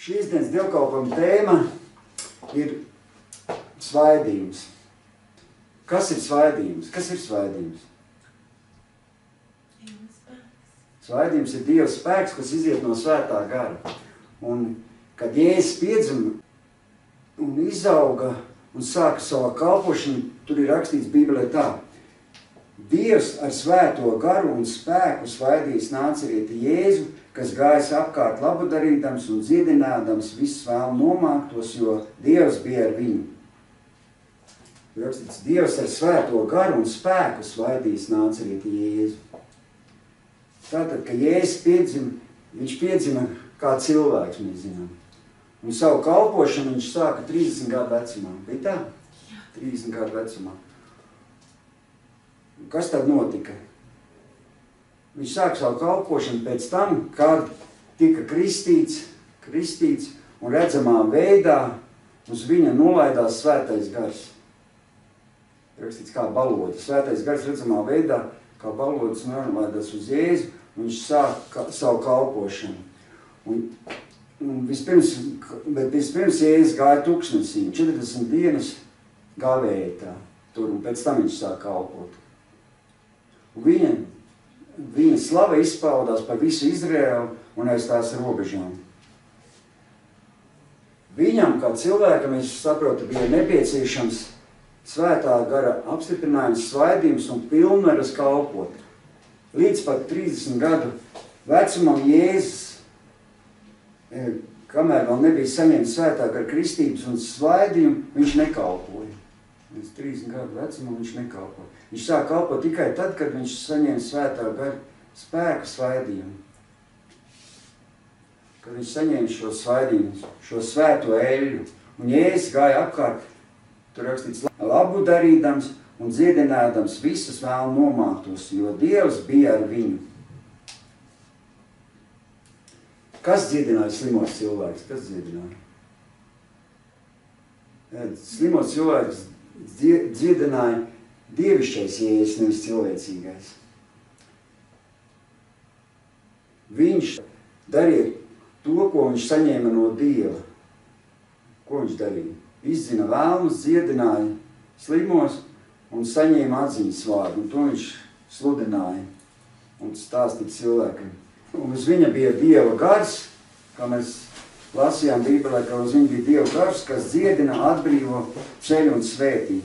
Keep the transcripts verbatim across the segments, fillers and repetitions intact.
Šīs dienas dievkalpojuma tēma ir svaidījums. Kas ir svaidījums? Kas ir svaidījums? Svaidījums ir Dieva spēks, kas iziet no svētā gara. Un, kad Jēzus piedzima un izauga un sāka savu kalpošanu, tur ir rakstīts Bībelē tā. Dievs ar svēto garu un spēku svaidījis Nācerieti Jēzu, kas gājas apkārt labu darīdams un dziedinādams visus vēl nomāktos, jo Dievs bija ar viņu. Rakstīts, Dievs ar svēto garu un spēku svaidījis Nācerieti Jēzu. Tātad, ka Jēzus piedzima, viņš piedzima kā cilvēks, mēs zinām. Un savu kalpošanu viņš sāka trīsdesmit gadu vecumā. Bija tā? trīsdesmit gadu vecumā. Un kas tad notika? Viņš sāka savu kalpošanu pēc tam, kad tika kristīts, kristīts un redzamā veidā uz viņa nolaidās svētais gars. Rakstīts kā balodis. Svētais gars redzamā veidā, kā balodis nolaidās uz Jēzu, un viņš sāka savu kalpošanu. Un, un vispirms, bet vispirms Jēzus gāja tūkstnesī, četrdesmit dienas gavēja tā tur, un pēc tam viņš sāka kalpot. Un viņa, viņa slava izpaudās par visu Izraēlu un aiz tās robežām. Viņam, kā cilvēkam, es saprotu, bija nepieciešams svētā gara apstiprinājums, svaidījums un pilnvaras kalpot. Līdz pat trīsdesmit gadu vecumam Jēzus, kamēr vēl nebija saņemts svētā gara kristības un svaidījumu, viņš nekalpoja. Līdz trīsdesmit gadu vecumam viņš nekalpoja. Viņš sāk kalpot tikai tad, kad viņš saņēma svētā gara spēku svaidījumu. Kad viņš saņēma šo svaidījumu, šo svēto eļļu. Un Jēzus gāja apkārt, tur rakstīts, labu darīdams un dziedinādams visus vēl nomāktos, jo Dievs bija ar viņu. Kas dziedināja slimos cilvēkus? Kas dziedināja? Slimos cilvēkus dziedināja dievišķais Jēzus, nevis cilvēcīgais. Viņš darīja to, ko viņš saņēma no Dieva. Ko viņš darīja? Izzina vēlmus, dziedināja slimos un saņēma atziņas vārdu. Un to viņš sludināja un stāstīja cilvēkiem. Un uz viņa bija Dieva gars, kā mēs lasījām Bībelē, ka uz viņa bija Dieva gars, kas dziedina, atbrīvo, ceļ un svētī.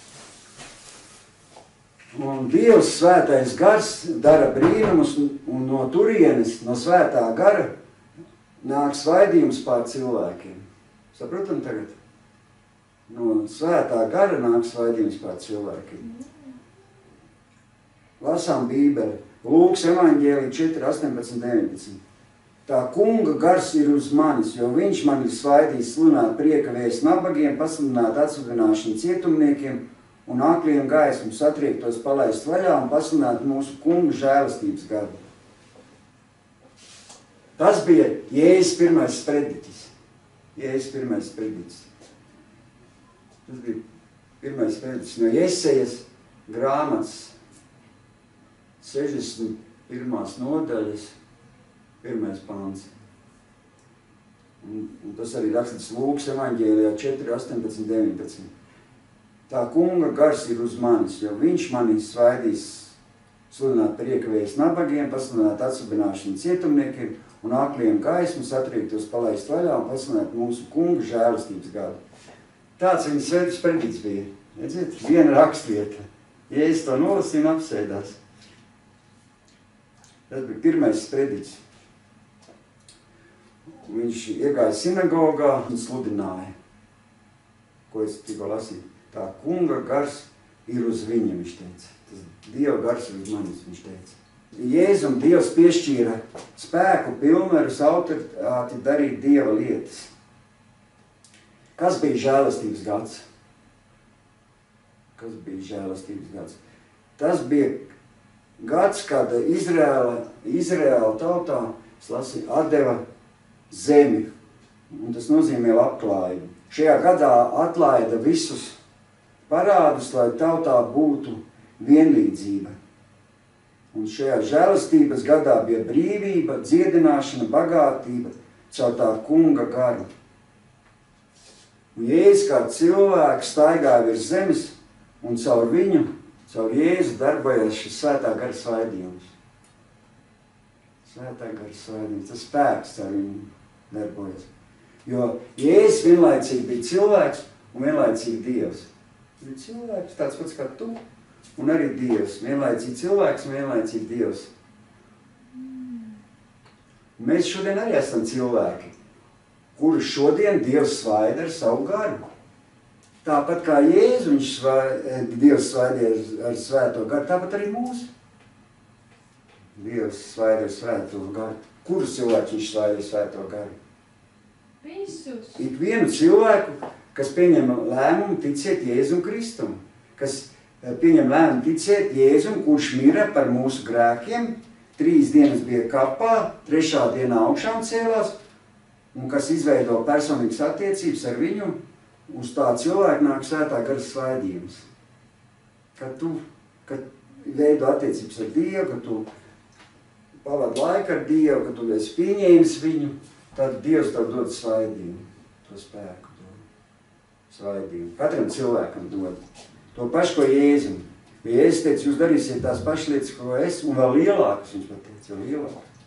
Un Dievs svētais gars dara brīnumus, un no turienes, no svētā gara, nāk svaidījums pār cilvēkiem. Saprotam tagad? No svētā gara nāk svaidījums pār cilvēkiem. Lasām Bībeli. Lūkas evaņģēlija četri, astoņpadsmit, deviņpadsmit. Tā kunga gars ir uz manis, jo viņš man ir svaidījis sludināt prieka vēstu nabagiem, pasludināt atsvadināšanu cietumniekiem un akliem gaismu satriektos palaist vaļā un pasludināt mūsu kunga žēlastības gadu. Tas bija Jēzus pirmais sprediķis. Jēzus pirmais sprediķis. Tas bija pirmais sprediķis no Jesejas grāmatas sešdesmit pirmās nodaļas, pirmais pāns. Un, un tas arī rakstīts Lūkas evaņģēlijā četri, astoņpadsmit, deviņpadsmit. Tā kunga gars ir uz manis, jo viņš mani svaidīs sludināt prieka vēstu nabagiem, pasludināt atsvadināšanu cietumniekiem un akliem gaismu satriektos palaist vaļā un pasludināt mūsu kunga žēlastības gadu. Tāds viņa svētais sprediķis bija. Redziet, viena rakstvieta. Jēzus to nolasīja un apsēdās. Tas bija pirmais sprediķis. Viņš iegāja sinagogā un sludināja. Ko es tikko lasīju? Tā kunga gars ir uz viņa, viņš teica. Tas Dieva gars ir uz manis, viņš teica. Jēzum Dievs piešķīra spēku, pilnvarus, autoritāti darīt Dieva lietas. Kas bija žēlastības gads? Kas bija žēlastības gads? Tas bija gads, kad Izraēla, Izraēla tautā, es lasīju, atdeva zemi. Un tas nozīmē labklājību. Šajā gadā atlaida visus parādus, lai tautā būtu vienlīdzība. Un šajā žēlastības gadā bija brīvība, dziedināšana, bagātība, caur tā kunga garu. Un Jēzus kā cilvēks staigāja virs zemes, un caur viņu, caur Jēzu darbojas šis svētā gara svaidījums. Svētā gara svaidījums, tas spēks caur viņu darbojas. Jo Jēzus vienlaicīgi bija cilvēks un vienlaicīgi Dievs. Viņš ir cilvēks, tāds pats kā tu, un arī Dievs. Vienlaicīgi cilvēks un vienlaicīgi Dievs. Un mēs šodien arī esam cilvēki, kuru šodien Dievs svaida ar savu garu. Tāpat kā Jēzu viņš svaida, Dievs svaidīja ar svēto garu, tāpat arī mūsu. Dievs svaida ar svēto garu. Kuru cilvēku viņš svaida ar svēto garu? Visus. Ik vienu cilvēku, kas pieņem lēmumu ticēt Jēzum Kristum, kas pieņem lēmumu ticēt Jēzum, kurš mira par mūsu grēkiem, trīs dienas bija kapā, trešā dienā augšām cēlās, un kas izveido personīgas attiecības ar viņu, uz tā cilvēku nāk svētā gara svaidījums. Kad tu kad veido attiecības ar Dievu, kad tu pavadi laiku ar Dievu, kad tu esi pieņēmis viņu, tad Dievs tev dod svaidījumu, to spēku, to svaidījumu. Katram cilvēkam dod to pašu, ko Jēzum. Jēzus teica, jūs darīsiet tās pašas lietas, ko es, un vēl lielākas, viņš pat teica, vēl lielākas.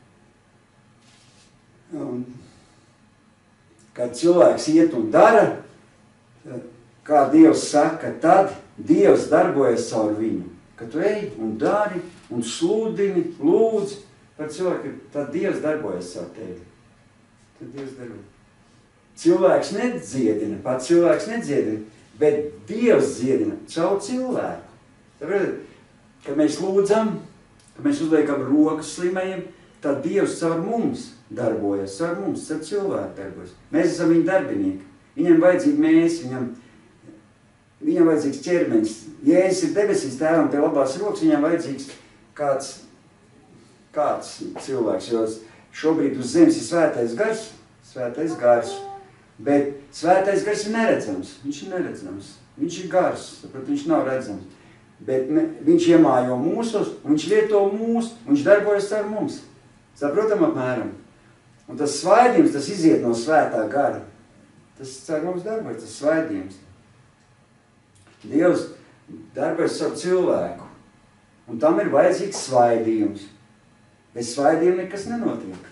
Un, kad cilvēks iet un dara, kā Dievs saka, tad Dievs darbojas caur viņu. Kad tu ej un dari, un sludini, lūdz par cilvēku, tad Dievs darbojas caur tevi. Tad Dievs darbojas. Cilvēks nedziedina, pats cilvēks nedziedina, bet Dievs dziedina caur cilvēku. Tāpēc, kad mēs lūdzam, kad mēs uzliekam rokas slimajiem, tad Dievs caur mums darbojas, caur mums, caur cilvēku darbojas. Mēs esam viņa darbinieki. Viņam vajadzīgi mēs, viņam, viņam vajadzīgs ķermenis. Jēzus ir debesīs tēvam pie labās rokas, viņam vajadzīgs kāds, kāds cilvēks, jo šobrīd uz zemes ir svētais gars, svētais gars, bet svētais gars ir neredzams, viņš ir neredzams, viņš ir gars, tāpēc viņš nav redzams. Bet ne, viņš iemājo mūsos, viņš lieto mūs, viņš darbojas ar mums. Saprotam apmēram? Un tas svaidījums, tas iziet no svētā gara. Tas caur mums darbojas, tas svaidījums. Dievs darbojas savu cilvēku. Un tam ir vajadzīgs svaidījums. Bez svaidījuma nekas nenotiek.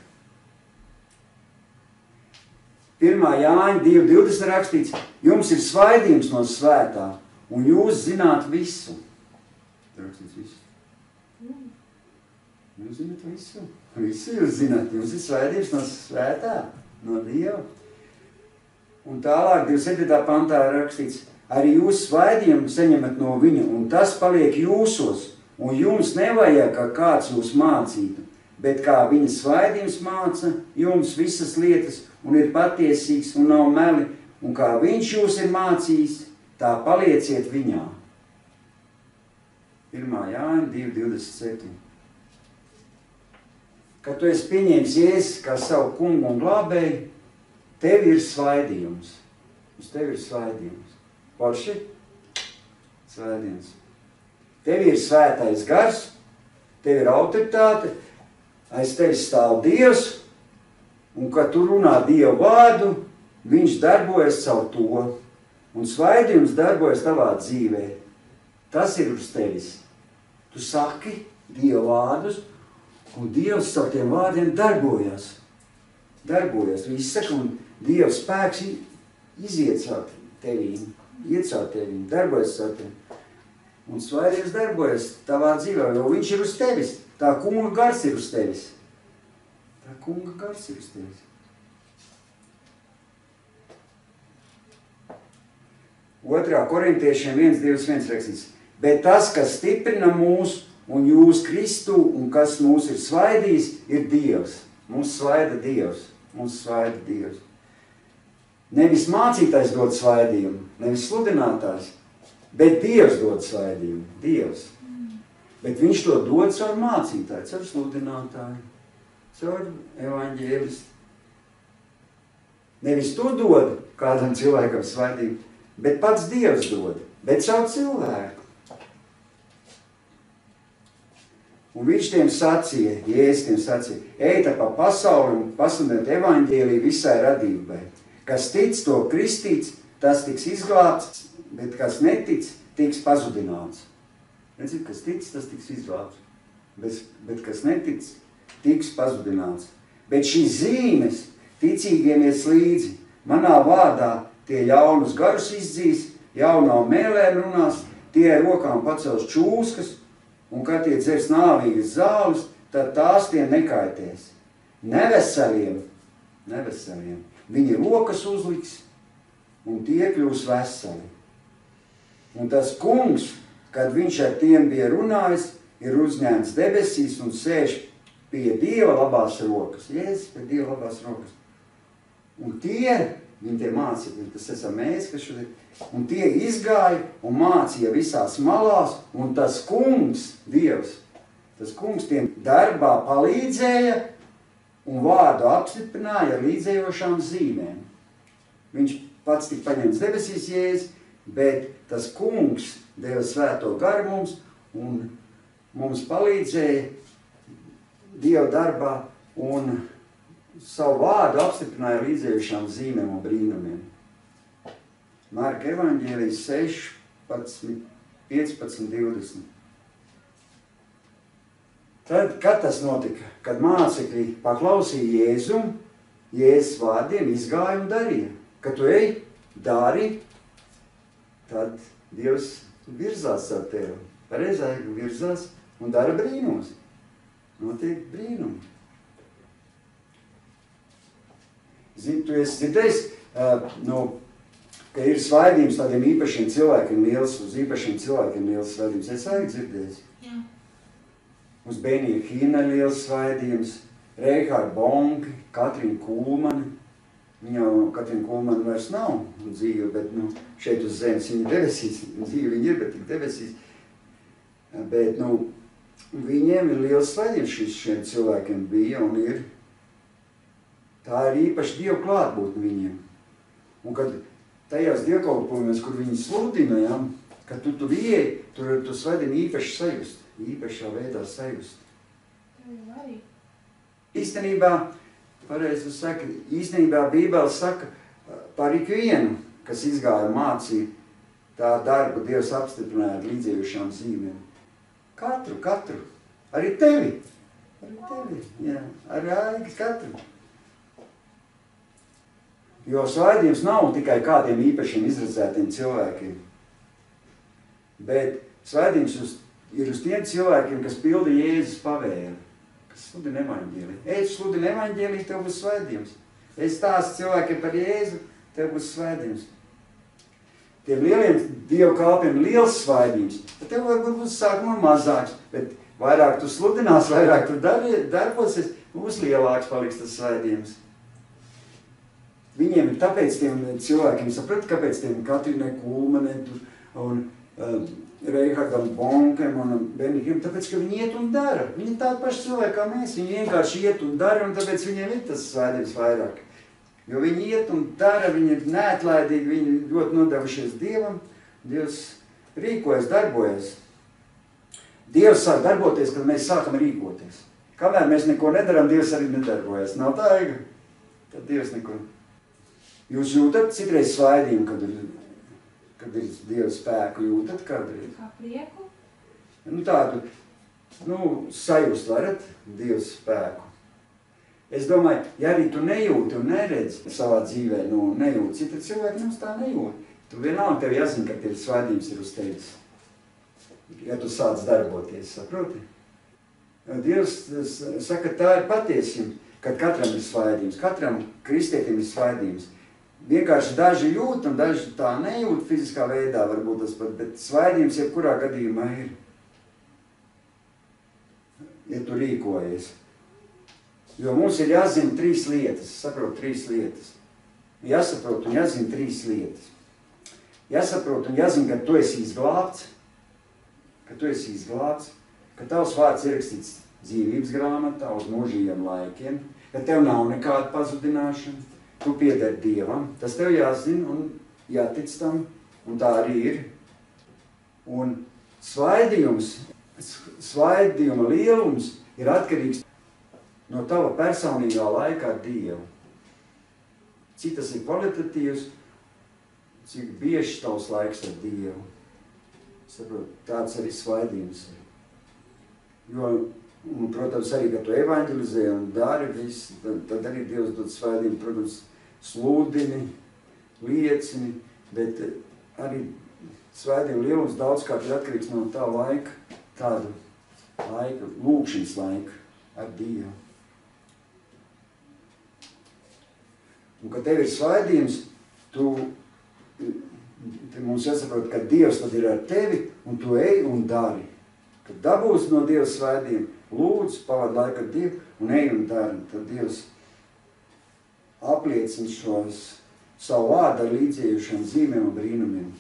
pirmā Jāņa divi divdesmit rakstīts, jums ir svaidījums no svētā, un jūs zināt visu. Rakstīts visu. Jūs zināt visu. Visu jūs zināt. Jums ir svētījums no svētā, no Dieva. Un tālāk divdesmit septītā pantā rakstīts, arī jūs svaidījumu saņemat no viņa, un tas paliek jūsos, un jums nevajag, ka kāds jūs mācītu, bet kā viņa svaidījums māca jums visas lietas, un ir patiesīgs un nav meli, un kā viņš jūs ir mācījis, tā palieciet viņā. pirmā Jāņa divi divdesmit septiņi. Kad tu esi pieņēmis Jēzus kā savu kungu un glābēju, tev ir svaidījums. Uz tev ir svaidījums. Porši? Svaidījums. Tev ir svētais gars, tev ir autoritāte, aiz tevi stāv Dievs, un kad tu runā Dievu vārdu, viņš darbojas caur to, un svaidījums darbojas tavā dzīvē. Tas ir uz tevis. Tu saki Dieva vārdus, un Dievs caur tiem vārdiem darbojas. Darbojas. Tu izsaka, un Dieva spēks iziet caur tevī, iet caur tevī, darbojas caur tevī. Un svaidījums darbojas tavā dzīvē, jo viņš ir uz tevis. Tā kunga gars ir uz tevis. Tā kunga gars ir uz tevis. Otrā korintiešiem viens divdesmit viens rakstīts. Bet tas, kas stiprina mūs un jūs Kristu un kas mūs ir svaidījis, ir Dievs. Mums svaida Dievs. Mums svaida Dievs. Nevis mācītājs dod svaidījumu, nevis sludinātājs, bet Dievs dod svaidījumu. Dievs. Bet viņš to dod caur mācītāju, caur sludinātāju, caur evaņģēlistu. Nevis tu dod kādam cilvēkam svaidījumu, bet pats Dievs dod, bet caur cilvēku. Un viņš tiem sacīja, Jēzus tiem sacīja, ejiet pa pasauli un pasludiniet evaņģēliju visai radībai. Kas tic, to kristīts, tas tiks izglābts, bet kas netic, tiks pazudināts. Redziet, kas tic, tas tiks izglābts, bet, bet kas netic, tiks pazudināts. Bet šīs zīmes ticīgiem ies līdzi. Manā vārdā tie ļaunus garus izdzīs, jaunām mēlēm runās, tie ar rokām pacels čūskas, un kad tie dzers nāvīgas zāles, tad tās tiem nekaitēs. Neveseliem, neveseliem, viņi rokas uzliks, un tie kļūs veseli. Un tas kungs, kad viņš ar tiem bija runājis, ir uzņēmts debesīs un sēž pie Dieva labās rokas. Jēzus pie Dieva labās rokas. Un tie, viņi tie mācīja, tas esam mēs, kas šodien, un tie izgāja un mācīja visās malās, un tas kungs, Dievs, tas kungs tiem darbā palīdzēja un vārdu apstiprināja ar līdzējošām zīmēm. Viņš pats tika paņemts debesīs Jēzus, bet tas kungs deva svēto garu mums un mums palīdzēja Dieva darbā un savu vārdu apstiprināja līdzējušām zīmēm un brīnumiem. Marka evaņģēlijas sešpadsmit, piecpadsmit, divdesmit. Tad, kad tas notika, kad mācekļi paklausīja Jēzum, Jēzus vārdiem izgāja un darīja. Kad tu ej, dari, tad Dievs virzās ar tevi. Pareizai virzās un dara brīnums. Notiek brīnumi. Zini, tu esi dzirdējis, uh, nu, ka ir svaidījums tādiem īpašiem cilvēkiem liels, uz īpašiem cilvēkiem liels svaidījums. Es arī dzirdējis. Jā. Uz Benija Hīna liels svaidījums, Reihāra Bonki, Katrīna Kulmani. Viņa jau, Katrīna Kulmani vairs nav dzīve, bet nu, šeit uz zemes viņa debesīs, dzīve viņa ir, bet tik debesīs. Bet, nu, viņiem ir liels svaidījums šis šiem cilvēkiem bija un ir. Tā ir īpaši Dieva klātbūtne viņiem. Un kad tajās dievkalpojumos, kur viņi sludina, ja, kad tu tur ieej, tur tu svaidini īpaši sajust, īpašā veidā sajust. Īstenībā, pareizi saka, īstenībā Bībele saka par ikvienu, kas izgāja mācīja, tā darbu Dievs apstiprināja ar līdzējušām zīmēm. Katru, katru. Arī tevi. Arī tevi, jā. Arī katru. Jo svaidījums nav tikai kādiem īpašiem izredzētiem cilvēkiem. Bet svaidījums ir uz tiem cilvēkiem, kas pilda Jēzus pavēli. Kas sludina evaņģēliju. Ej, sludina evaņģēliju, tev būs svaidījums. Es stāstu cilvēkiem par Jēzu, tev būs svaidījums. Tiem lieliem Dievu kalpiem liels svaidījums. Tad tev varbūt būs sākumā mazāks, bet vairāk tu sludinās, vairāk tu darbi, darbosies, būs lielāks paliks tas svaidījums. Viņiem ir tāpēc tiem cilvēkiem, saprat, kāpēc tiem Katrīnai Kulmanai un uh, Reihardam Bonkem un Benihim, tāpēc, ka viņi iet un dara. Viņi ir tādi paši cilvēki kā mēs, viņi vienkārši iet un dara, un tāpēc viņiem ir tas svaidījums vairāk. Jo viņi iet un dara, viņi ir neatlaidīgi, viņi ļoti nodevušies Dievam, Dievs rīkojas, darbojas. Dievs sāk darboties, kad mēs sākam rīkoties. Kamēr mēs neko nedaram, Dievs arī nedarbojas. Nav tā, Eiga? Tad Dievs neko. Jūs jūtat citreiz svaidījumu, kad ir, kad ir Dieva spēku, jūtat kādreiz? Kā prieku? Nu tādu, nu, sajust varat Dieva spēku. Es domāju, ja arī tu nejūti un neredzi savā dzīvē, nu, nejūti, citi cilvēki mums tā nejūti. Tu vienalga tev jāzina, ka tev svaidījums ir uz tevis. Ja tu sāc darboties, saproti? Dievs saka, tā ir patiesība, kad katram ir svaidījums, katram kristietim ir svaidījums. Vienkārši daži jūt un daži tā nejūt fiziskā veidā, varbūt tas pat, bet svaidījums jebkurā gadījumā ir. Ja tu rīkojies. Jo mums ir jāzina trīs lietas, saprot trīs lietas. Jāsaprot un jāzina trīs lietas. Jāsaprot un jāzina, ka tu esi izglābts, ka tu esi izglābts, ka tavs vārds ierakstīts dzīvības grāmatā uz mūžīgiem laikiem, ka tev nav nekāda pazudināšana, tu piedari Dievam, tas tev jāzina un jātic tam, un tā arī ir. Un svaidījums svaidījuma lielums ir atkarīgs no tava personīgā laika ar Dievu. Cik tas ir kvalitatīvs, cik bieži tavs laiks ar Dievu. Saprot, tāds arī svaidījums ir. Jo, un, protams, arī, kad tu evanģelizē un dari visu, tad, tad arī Dievs dod svaidījumu, protams, slūdini, liecini, bet arī svaidījuma lielums daudzkārt ir atkarīgs no tā laika, tādu laika, lūkšanas laika ar Dievu. Un, kad tev ir svaidījums, tu, te mums jāsaprot, ka Dievs tad ir ar tevi, un tu ej un dari. Kad dabūsi no Dieva svaidījumu, lūdzu, pavadi laiku ar Dievu, un ej un dari. Tad Dievs apliecina šos savu vārdu ar līdzējušiem zīmēm un brīnumiem.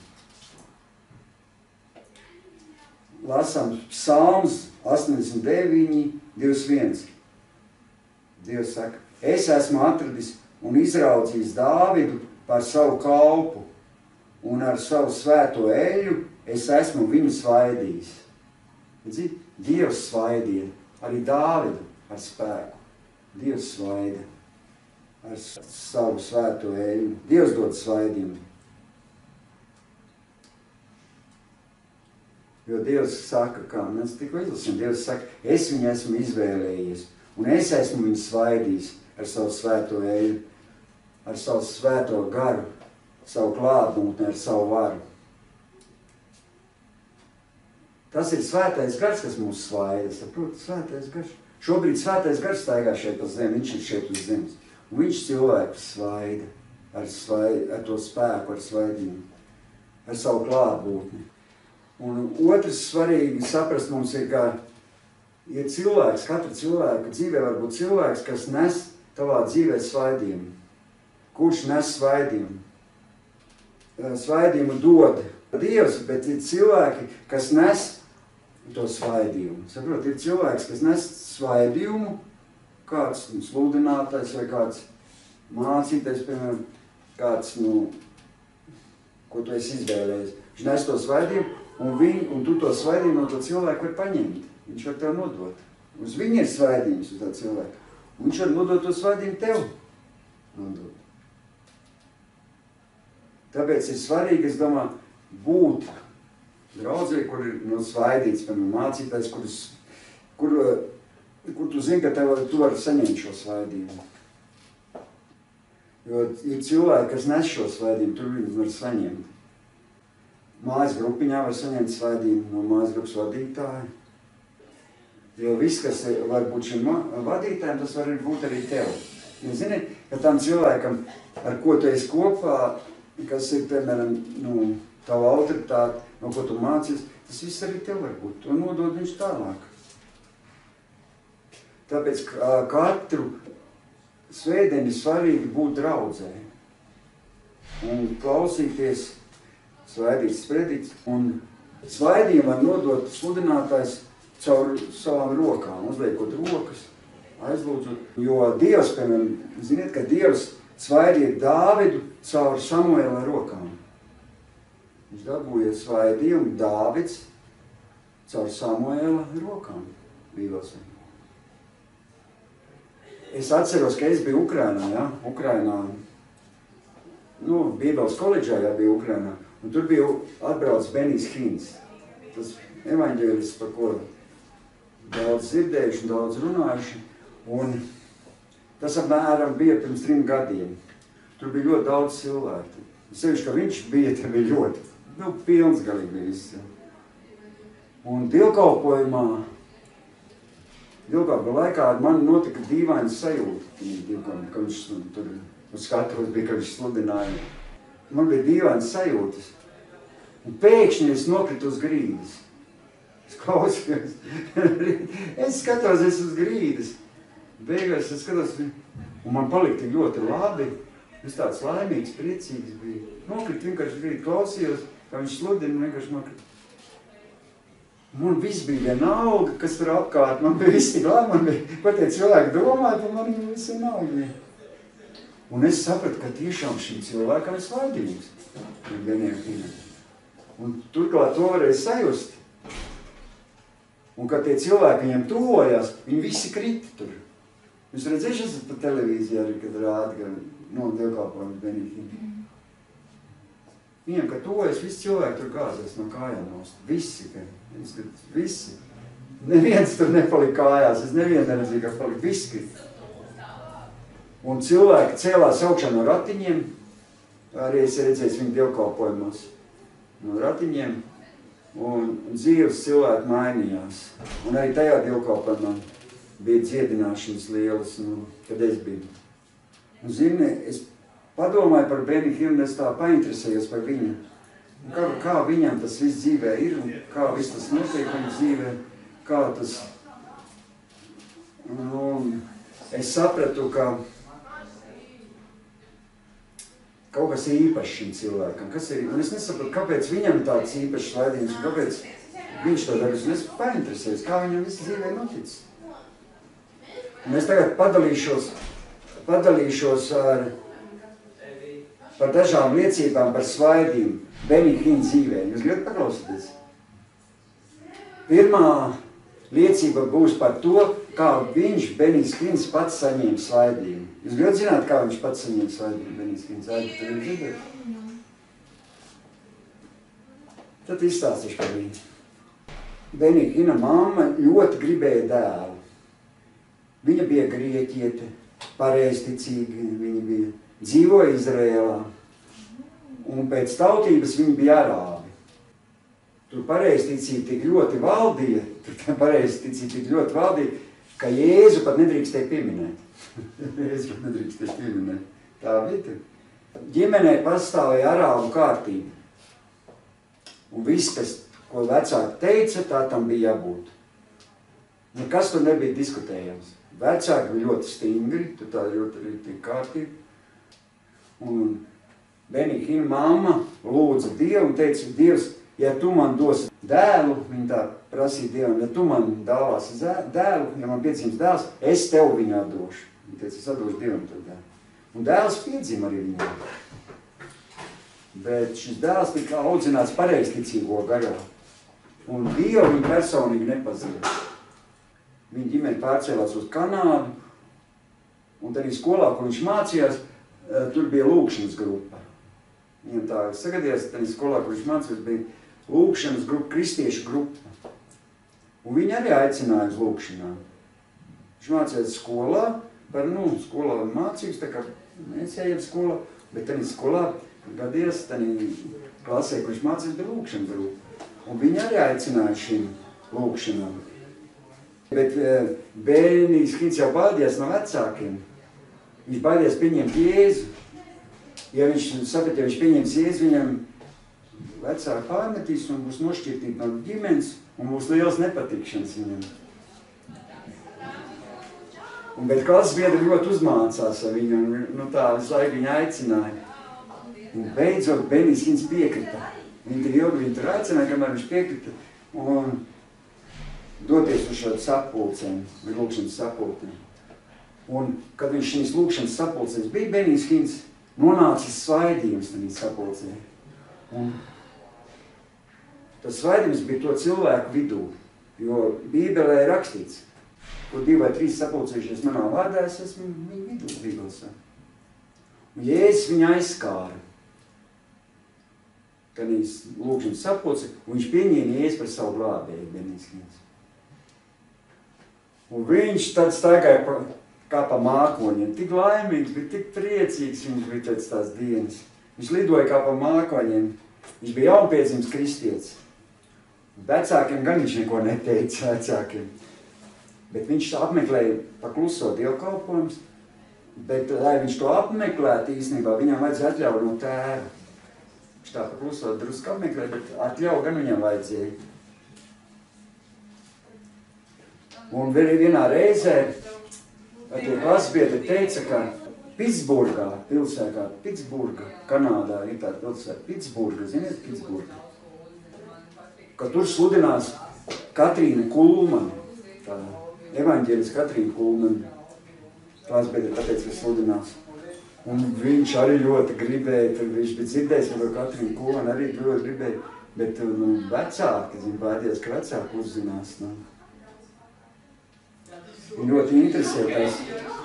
Lasām Psalms astoņdesmit deviņi, divdesmit viens. Dievs saka, es esmu atradis un izraudzījis Dāvidu par savu kalpu, un ar savu svēto eļu es esmu viņu svaidījis. Zini, Dievs svaidīja arī Dāvidu ar spēku. Dievs svaida ar savu svēto eļu. Dievs dod svaidījumu. Jo Dievs saka, kā mēs tikko izlasījām, Dievs saka, es viņu esmu izvēlējies, un es esmu viņu svaidījis ar savu svēto eļu, ar savu svēto garu, savu klātbūtni, ar savu varu. Tas ir svētais gars, kas mūs svaida, saprot, svētais gars. Šobrīd svētais gars staigā šeit pa zemi, viņš ir šeit uz zemes. Un viņš cilvēku svaida ar, svaid, ar to spēku, ar svaidījumu, ar savu klātbūtni. Un otrs svarīgi saprast mums ir, ka ir cilvēks, katra cilvēka dzīvē var būt cilvēks, kas nes tavā dzīvē svaidījumu. Kurš nes svaidījumu? Svaidījumu dod Dievs, bet ir cilvēki, kas nes to svaidījumu. Saprot, ir cilvēks, kas nes svaidījumu, kāds sludinātājs vai kāds mācītājs, piemēram, kāds, nu, ko tu esi izvēlējies. Viņš nes to svaidījumu, un, viņ, un tu to svaidījumu no to cilvēku var paņemt. Viņš var tev nodot. Uz viņu ir svaidījums uz tā cilvēku. Un viņš var nodot to svaidījumu tev. Nodot. Tāpēc ir svarīgi, es domāju, būt draudzē, kur ir no svaidīts, piemēram, mācītājs, kur, kur, kur tu zini, ka tev, tu vari saņemt šo svaidījumu. Jo ir cilvēki, kas nes šo svaidījumu, tur viņi var saņemt. Mājas grupiņā var saņemt svaidījumu no mājas grupas vadītāja. Jo viss, kas var būt šim vadītājiem, tas var būt arī tev. Jo zini, ka tam cilvēkam, ar ko tu esi kopā, kas ir, piemēram, nu, tava autoritāte, no ko tu mācies, tas viss arī tev var būt. To nodod viņš tālāk. Tāpēc katru svētdienu ir svarīgi būt draudzē un klausīties svaidītas predikts. Un svaidījumu var nodot sludinātājs caur savām rokām, uzliekot rokas, aizlūdzot. Jo Dievs, piemēram, ziniet, ka Dievs svaidīja Dāvidu caur Samuēla rokām. Viņš dabūja svaidījumu Dāvids caur Samuēla rokām. Bībeles. Es atceros, ka es biju Ukrainā, ja? Ukrainā, nu, Bībeles koledžā, ja, biju Ukrainā. Un tur bija atbraucis Benijs Hins. Tas evaņģēlis, par ko daudz dzirdējuši un daudz runājuši. Un tas apmēram bija pirms trim gadiem. Tur bija ļoti daudz cilvēku. Sevišķi, ka viņš bija, te bija ļoti, nu, pilns galīgi bija viss. Un dievkalpojumā, dievkalpojumā laikā ar mani notika dīvaini sajūta, ka viņš tur uz skatos bija, ka viņš sludināja. Man bija dīvaini sajūtas. Un pēkšņi es nokritu uz grīdas. Es klausījos. Es skatos, es uz grīdas. Beigās es skatos, un man palika tik ļoti labi. Es tāds laimīgs, priecīgs biju. Nokritu vienkārši grīdu, klausījos, kā viņš sludina, vienkārši nokritu. Man viss bija vienalga, kas tur apkārt. Man bija viss tik labi, man bija, ko tie cilvēki domāja, pa man viss vienalga bija. Un es sapratu, ka tiešām šim cilvēkam ir svaidījums. Un turklāt to varēja sajust. Un kad tie cilvēki viņam tuvojās, viņi visi krita tur. Jūs redzējuši, esat pa televīziju arī, kad rāda, ka no dievkalpojums Benihīna. Viņam, kad tuvojas, visi cilvēki tur gāzās no kājām nost. Visi, ka, visi. Neviens tur nepalika kājās, es nevienu neredzēju, ka palika, visi krita. Un cilvēki cēlās augšā no ratiņiem, arī es redzēju viņu dievkalpojumos, no ratiņiem, un dzīves cilvēki mainījās. Un arī tajā dievkalpojumā bija dziedināšanas lielas, nu, kad es biju. Un, zini, es padomāju par Benihīnu, es tā painteresējos par viņu. Kā, kā viņam tas viss dzīvē ir, un kā viss tas notiek viņa dzīvē, kā tas... Nu, es sapratu, ka kaut kas īpašs šim cilvēkam. Kas ir? Un es nesapratu, kāpēc viņam tāds īpašs slaidījums, un kāpēc viņš to darīs. Un es painteresējos, kā viņam viss dzīvē noticis. Un es tagad padalīšos, padalīšos ar, par dažām liecībām par svaidījumu Benihīna dzīvē. Jūs gribat paklausīties? Pirmā liecība būs par to, kā viņš, Benihīns, pats saņēma svaidījumu. Jūs gribat zināt, kā viņš pats saņēma svaidījumu, Benihīns? Tad izstāstīšu par viņu. Benihīna mamma ļoti gribēja dēlu. Viņa bija grieķiete, pareizticīga, viņa bija dzīvoja Izrēlā. Un pēc tautības viņa bija arābi. Tur pareizticība tik ļoti valdīja, tur pareizticība tik ļoti valdīja, ka Jēzu pat nedrīkstēja pieminēt. Jēzu pat nedrīkstēja pieminēt. Tā bija tur. Ģimenē pastāvēja arābu kārtība. Un viss, kas, ko vecāki teica, tā tam bija jābūt. Nekas tur nebija diskutējams. Vecāki bija ļoti stingri, tur tā ļoti arī tik kārtība. Un Benihīna mamma lūdza Dievu un teica, Dievs, ja tu man dosi dēlu, viņa tā prasīja Dievam, ja tu man dāvāsi dēlu, ja man piedzimst dēls, es tev viņu atdošu. Viņa teica, es atdošu Dievam to dēlu. Un dēls piedzima arī viņam. Bet šis dēls tika audzināts pareizticīgo garā. Un Dievu viņa personīgi nepazīst. Viņa ģimene pārcēlās uz Kanādu, un tad skolā, kur viņš mācījās, tur bija lūkšanas grupa. Viņam tā sagadījās, tad skolā, kur viņš mācījās, bija lūkšanas grupa, kristiešu grupa. Un viņi arī aicināja uz lūkšanām. Viņš mācījās skolā, par, nu, skolā mācības, tā kā mēs ejam skolā, bet tad skolā gadījās, tad klasē, kur viņš mācījās, bija lūkšanas grupa. Un viņi arī aicināja šīm lūkšanām. Bet Benihīns jau baidījās no vecākiem. Viņš baidījās pieņemt Jēzu. Ja viņš saprata, ja viņš pieņems Jēzu, viņam vecāki pārmetīs un būs nošķirtīti no ģimenes un būs liels nepatikšanas viņam. Un, bet klases biedri ļoti uzmācās ar viņu un nu, tā visu laiku viņu aicināja. Un beidzot Benihīns piekrita. Viņi tur ilgi viņu tur aicināja, kamēr viņš piekrita. Un doties uz šādu sapulcēm, vai lūkšanas sapulcēm. Un, kad viņš šīs lūkšanas sapulcēs bija, Benihīns nonācis svaidījums tajā sapulcē. Un tas svaidījums bija to cilvēku vidū, jo Bībelē ir rakstīts, kur divi vai trīs sapulcējušies manā vārdā, es esmu viņu vidū, Bībelē. Un Jēzus viņu aizskāra. Kad viņš lūkšanas sapulcē, un viņš pieņēma Jēzu par savu glābēju, Benihīns. Un viņš tad staigāja pa, kā pa mākoņiem, tik laimīgs, bija tik priecīgs, viņš bija pēc tās dienas. Viņš lidoja kā pa mākoņiem, viņš bija jaunpiedzimis kristietis. Vecākiem gan viņš neko neteica vecākiem, bet viņš apmeklēja pa kluso dievkalpojumus, bet, lai viņš to apmeklētu īstenībā, viņam vajadzēja atļauju no tēva. Viņš tā pa kluso drusku apmeklēja, bet atļauju gan viņam vajadzēja. Un vienā reizē tie klasbiedri teica, ka Pitsburgā, pilsētā, Pitsburga, Kanādā ir tāda pilsēta, Pitsburga, ziniet, Pitsburga, ka tur sludinās Katrīna Kulmane, tā evaņģēlis Katrīna Kulmane, klasbiedri tāpēc, ka sludinās. Un viņš arī ļoti gribēja, tad viņš bija dzirdējis, ka Katrīna Kulmane arī ļoti gribēja, bet nu, vecāki, zin, baidījās, ka vecāki uzzinās. Nu. Viņu ļoti interesē tas.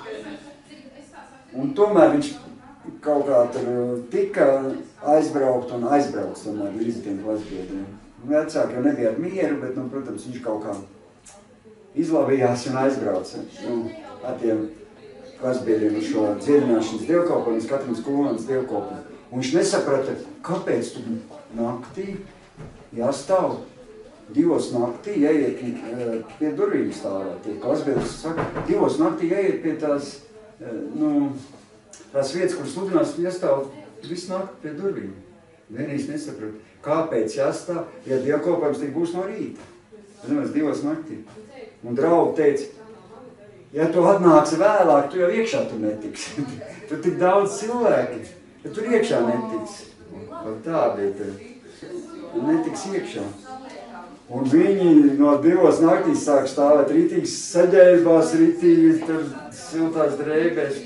Un tomēr viņš kaut kā tur tika aizbraukt un aizbraukt tomēr līdz tiem klasbiedriem. Vecāki jau nebija ar mieru, bet, nu, protams, viņš kaut kā izlavījās un aizbrauca. Nu, ar tiem klasbiedriem uz šo dziedināšanas dievkalpojumu, uz Katrinas Kulmanas dievkalpojumu. Un viņš nesaprata, kāpēc tu naktī jāstāv divos naktī, jāiet pie durvīm stāvēt. Tie klasbiedrs saka, divos naktī jāiet pie tās, nu, tās vietas, kur sludinās, jāstāv visu nakti pie durvīm. Vienīs nesaprata, kāpēc jāstāv, ja dievkalpojums tik būs no rīta. Vienmēr divos naktī. Un draugi teica, ja tu atnāksi vēlāk, tu jau iekšā tu netiksi. Tu tik daudz cilvēki, ja tur iekšā netiksi. Un tā bija te. Netiks iekšā. Un viņi no divos naktīs sāk stāvēt ritīgas saģērbās, ritīgas tur siltās drēbēs.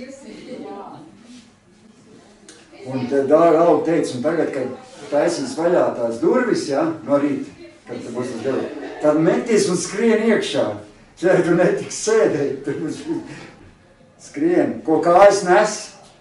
Un te Rauga teica, un tagad, kad taisīs vaļā tās durvis, ja, no rīta, kad te būs tas durvis, tad meties un skrien iekšā. Šeit tu netiks sēdēt, tur būs skrien, ko kājas nes.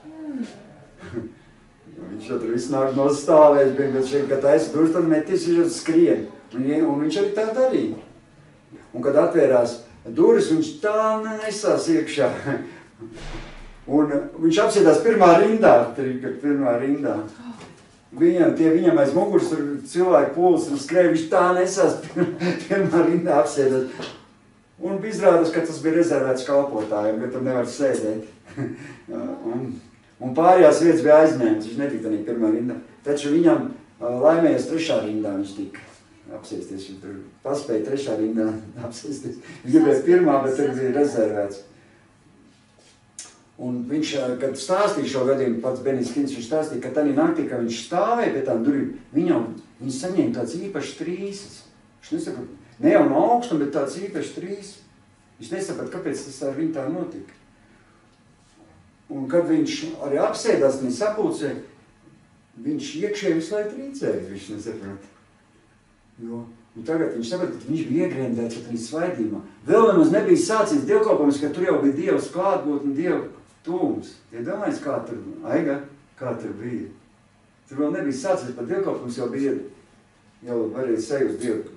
Viņš jau tur visu nāk nostāvēs, bet šeit, kad taisa durvis, tad meties, viņš jau skrien. Un, un viņš arī tā darīja. Un, kad atvērās durvis, viņš tā nesās iekšā. Un viņš apsēdās pirmā rindā, pirmā rindā. Viņam, tie viņam aiz muguras tur cilvēki pūlis un skrēja, viņš tā nesās pirmā rindā apsēdās. Un izrādās, ka tas bija rezervēts kalpotājiem, bet tur nevar sēdēt. un, un pārējās vietas bija aizņēmts, viņš netika tādā pirmā rindā. Taču viņam laimējas trešā rindā viņš tika apsēsties. Viņš tur paspēja trešā rindā apsēsties. Viņš gribēja pirmā, bet tur bija rezervēts. Un viņš, kad stāstīja šo gadījumu, pats Benijs Kins, viņš stāstīja, ka tādā naktī, kad viņš stāvēja pie tām durvīm, viņam, viņš saņēma tāds īpašs trīsas. Viņš nesaprot, ne jau no augstuma, bet tāds īpašs trīsas. Viņš nesaprot, kāpēc tas ar viņu tā notika. Un kad viņš arī apsēdās, viņa sapulcē, viņš iekšēji visu laiku trīcēja, viņš nesaprot. Jo, un tagad viņš saprot, ka viņš bija iegrendēts ar svaidījumā. Vēl nemaz nebija sācies dievkalpojums, ka tur jau bija Dievs klātbūtne un Dieva tūms. Iedomājies, kā tur, Aiga, kā tur bija. Tur vēl nebija sācies, pat dievkalpojums jau bija, jau varēja sajust Dievu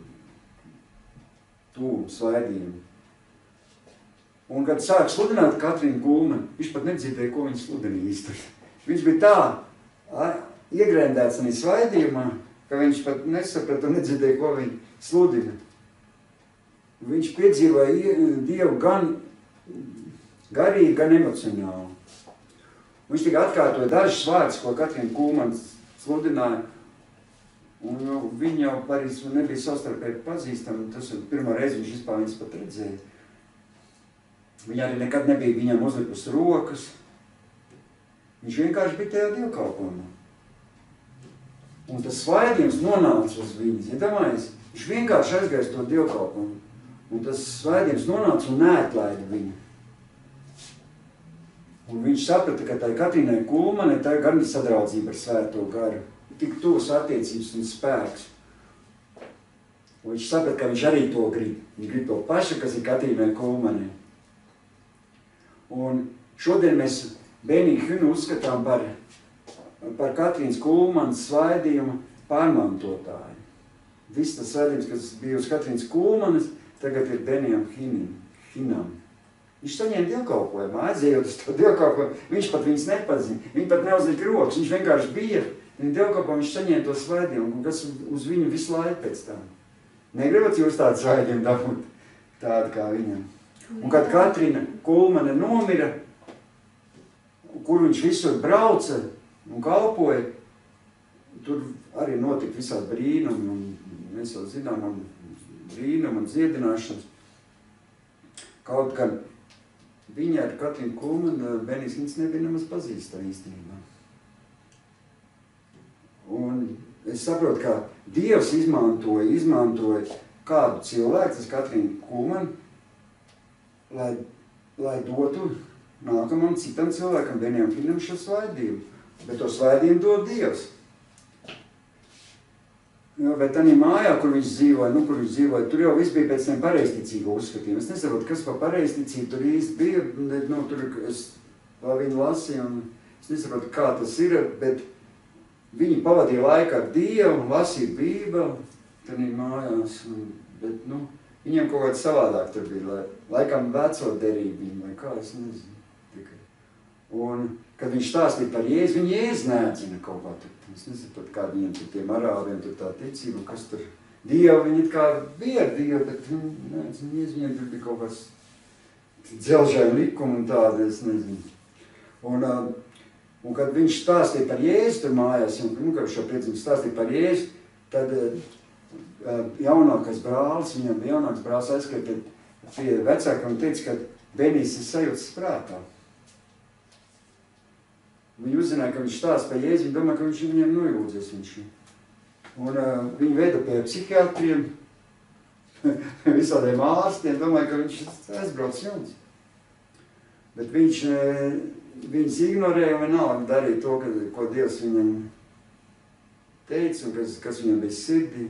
tūmu, svaidījumu. Un, kad sāk sludināt Katrīnu Kulmanu, viņš pat nedzirdēja, ko viņa sludina īsti. Viņš bija tā iegrendēts arī svaidījumā, ka viņš pat nesaprata un nedzirdēja, ko viņa sludina. Viņš piedzīvoja Dievu gan garīgi, gan emocionāli. Viņš tikai atkārtoja dažas vārdas, ko Katrīna Kulmana sludināja, un jau, viņa jau arī nebija savstarpēji pazīstama, tas ir pirmā reize viņš vispār viņas pat redzēja. Viņa arī nekad nebija viņam uzlipus rokas. Viņš vienkārši bija tajā dievkalpojumā. Un tas svaidījums nonāca uz viņas, ja domājies, viņš vienkārši aizgāja to dievkalpojumu. Un tas svaidījums nonāca un neatlaida viņu. Un viņš saprata, ka tai Katrīnai Kulmanai tā gan ir sadraudzība ar svēto garu. Tik tuvas attiecības un spēks. Un viņš saprata, ka viņš arī to grib. Viņš grib to pašu, kas ir Katrīnai Kulmanai. Un šodien mēs Beniju Hinu uzskatām par par Katrīnas Kulmanas svaidījumu pārmantotāju. Viss tas svaidījums, kas bija uz Katrīnas Kulmanas, tagad ir Benijam Hinam. Viņš saņēma dievkalpojumu, aizējot uz to dievkalpojumu, viņš pat viņas nepazina, viņi pat neuzlika rokas, viņš vienkārši bija, viņa dievkalpojumu, viņš saņēma to svaidījumu, kas uz viņu visu laiku pēc tam. Negribat jūs tādu svaidījumu dabūt, tādu kā viņam. Un kad Katrīna Kulmane nomira, kur viņš visur brauca un kalpoja, tur arī notika visādi brīnumi, un mēs jau zinām, un brīnumi un dziedināšanas. Kaut gan viņa ar Katrīnu Kulmanu Benijs Hins nebija nemaz pazīstama īstenībā. Un es saprotu, ka Dievs izmantoja, izmantoja kādu cilvēku, tas Katrīnu Kulmanu, lai, lai dotu nākamam citam cilvēkam, Benijam Hinam, šo svaidījumu. Bet to svaidījumu dod Dievs. Jo, bet tādā mājā, kur viņš dzīvoja, nu, kur viņš dzīvoja, tur jau viss bija pēc tiem pareizticīgo uzskatiem. Es nesaprotu, kas par pareizticību tur īsti bija, bet, nu, tur es vēl viņu lasīju, un es nesaprotu, kā tas ir, bet viņi pavadīja laiku ar Dievu, lasīja Bībeli, tādā mājās, un, bet, nu, viņiem kaut kāds savādāk tur bija, lai, laikam veco derību, vai kā, es nezinu, tikai. Un, kad viņš stāstīja par Jēzu, viņi Jēzu neatzina kaut kā tur. Es nesaprotu, kā viņiem tur tiem arābiem tur tā ticība, kas tur Dievu, viņi it kā bija ar Dievu, bet viņi neatzina Jēzu, viņiem tur bija kaut kāds dzelžēm likumi un tādi, es nezinu. Un, un kad viņš stāstīja par Jēzu tur mājās, un, nu, kad šo priecību stāstīja par Jēzu, tad jaunākais brālis, viņam bija jaunāks brālis aizskrēja pie, pie vecākiem un teica, ka Benijs ir sajūtas prātā. Viņi uzzināja, ka viņš stāsta par Jēzu, viņi domāja, ka viņš viņiem nojūdzies viņš. Un uh, viņi veda pie psihiatriem, visādiem ārstiem, domāja, ka viņš aizbrauc jums. Bet viņš, viņus ignorēja un vienalga darīja to, ka, ko Dievs viņam teica un kas, kas viņam bija sirdī.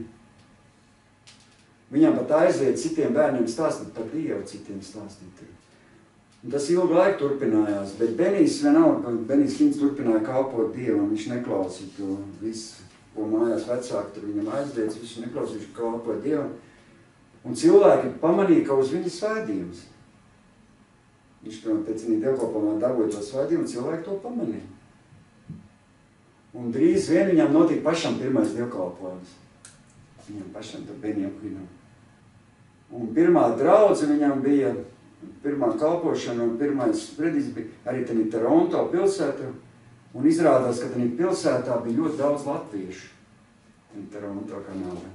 Viņam pat aiziet citiem bērniem stāstīt par Dievu, citiem stāstīt. Un tas ilgu laiku turpinājās, bet Benijs vienalga, Benijs Hins turpināja kalpot Dievam, viņš neklausīja to visu, ko mājās vecāki tur viņam aizdēc, viņš neklausīja, viņš kalpoja Dievam. Un cilvēki pamanīja, ka uz viņa svētījums. Viņš pēc viņa dievkalpojumā dabūja to svētījumu, un cilvēki to pamanīja. Un drīz vien viņam notika pašam pirmais dievkalpojums. Viņam pašam tur Benijam Hinam. Un pirmā draudze viņam bija, pirmā kalpošana un pirmais predis bija arī tādā Toronto pilsētā. Un izrādās, ka tādā pilsētā bija ļoti daudz latviešu. Toronto kanālā.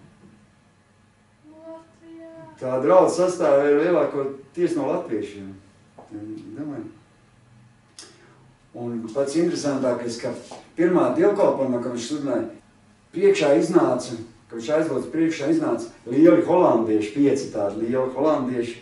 Tā draudze sastāvēja lielākoties no latviešiem. Domāju. Un pats interesantākais, ka pirmā dievkalpojumā, kad viņš sludināja, priekšā iznāca, ka viņš aizlūdz priekšā iznāca lieli holandieši, pieci tādi lieli holandieši.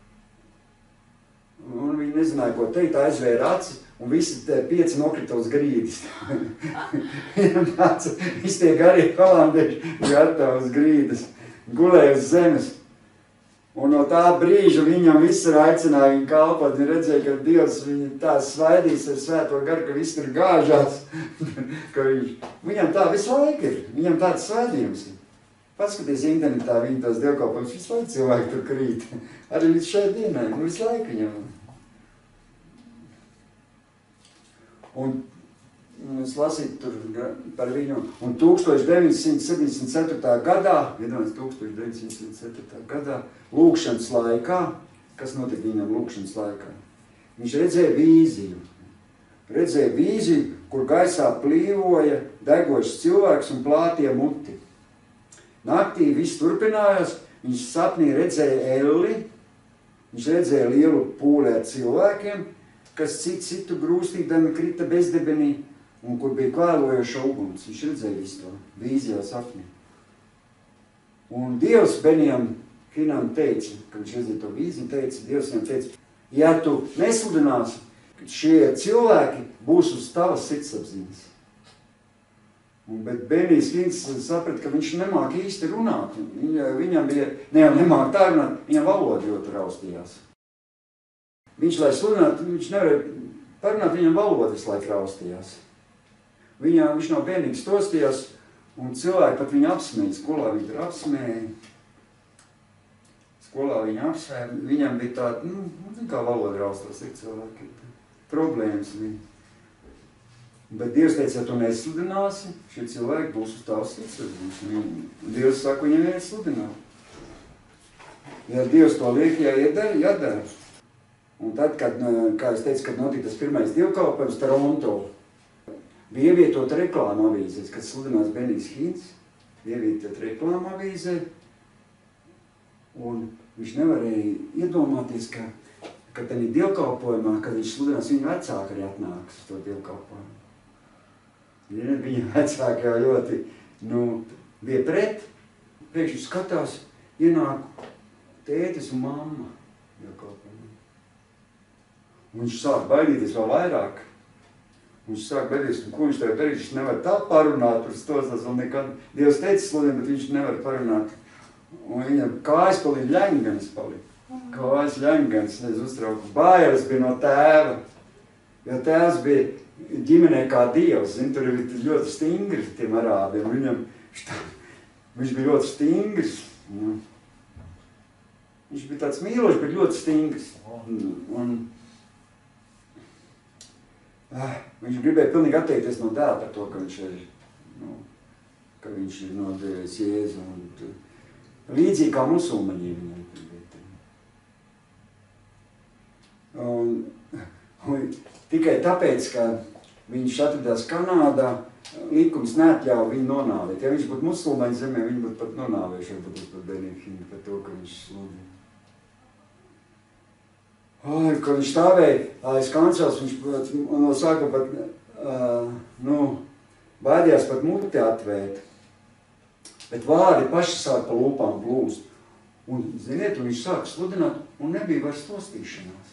Un viņi nezināja, ko teikt, aizvēra aci, un visi pieci nokrita uz grīdas. Viņam tāds, visi tie garie holandieši gatavi uz grīdas, gulēja uz zemes. Un no tā brīža viņam visur aicināja viņu kalpot, un redzēja, ka Dievs viņu tā svaidīs ar svēto garu, ka viss tur gāžās. Ka viņš, viņam tā visu laiku ir, viņam tāds svaidījums ir. Paskaties internetā viņa tās dievkalpojumus, visu laiku cilvēki tur krīt. Arī līdz šai dienai, nu visu laiku viņam. Un, un es lasīju tur par viņu, un tūkstoš deviņsimt septiņdesmit ceturtajā gadā, iedomājies tūkstoš deviņsimt septiņdesmit ceturtajā gadā, lūkšanas laikā, kas notika viņam lūkšanas laikā, viņš redzēja vīziju. Redzēja vīziju, kur gaisā plīvoja degošs cilvēks un plātie muti. Naktī viss turpinājās, viņš sapnī redzēja elli, viņš redzēja lielu pūli ar cilvēkiem, kas citu citu grūstīdami krita bezdebenī, un kur bija kvēlojoša uguns. Viņš redzēja visu to vīzijā sapnī. Un Dievs Benijam Hinam teica, kad viņš redzēja to vīziju, teica, Dievs viņam teica, ja tu nesludināsi, šie cilvēki būs uz tavas sirdsapziņas. Un, bet Benijs Hins saprata, ka viņš nemāk īsti runāt. Viņa, viņam bija, ne jau nemāk tā runāt, viņam valoda ļoti raustījās. Viņš, lai sludinātu, viņš nevarēja parunāt, viņam valodas laik raustījās. Viņa, viņš no bērnības stostījās, un cilvēki pat viņu apsmēja. Skolā viņi tur apsmēja. Skolā viņa apsmēja. Viņam bija tāda, nu, kā valoda raustās, ir cilvēki. Problēmas bija. Bet Dievs teica, ja tu nesludināsi, šie cilvēki būs uz tavas sirdsapziņas. Dievs saka, viņam ir sludināt. Ja Dievs to liek, jāiedara, jādara. Un tad, kad, kā es teicu, kad notika tas pirmais dievkalpojums Toronto, bija ievietota reklāma avīzēs, kad sludinās Benijs Hins, ievietota reklāma avīzē, un viņš nevarēja iedomāties, ka, ka tādā dievkalpojumā, kad viņš sludinās, viņa vecāki arī atnāks uz to dievkalpojumu. Ja, viņa vecāki jau ļoti, nu, bija pret, pēkšņi skatās, ienāk tētis un mamma dievkalpojumā. Un viņš sāk baidīties vēl vairāk. Viņš sāk bedīs, un ko viņš tev darīs, viņš nevar tā parunāt, tur stostas, un nekad Dievs teica sludina, bet viņš nevar parunāt. Un viņam kājas palīd ļenganas palīd. Kājas ļenganas, es uztrauku. Bailes bija no tēva, jo tēvs bija ģimenē kā Dievs, zin, tur ir ļoti stingri tiem arābiem, viņam, šta, viņš bija ļoti stingrs. Ja. Viņš bija tāds mīlošs, bet ļoti stingrs. Un, un ah, viņš gribēja pilnīgi atteikties no dēla par to, ka viņš ir, nu, ka viņš ir nodevies Jēzu. Un, līdzīgi kā musulmaņiem viņam. Un, un tikai tāpēc, ka viņš atradās Kanādā, likums neatļauj viņu nonāvēt. Ja viņš būtu musulmaņu zemē, viņi būtu pat nonāvējuši, varbūt uz pat Benihinu, par to, ka viņš sludina. Ai, kad viņš stāvēja aiz kancels, viņš no sāka pat, uh, nu, baidījās pat muti atvērt. Bet vārdi paši sāk pa lūpām plūst. Un, ziniet, un viņš sāk sludināt, un nebija vairs tostīšanās.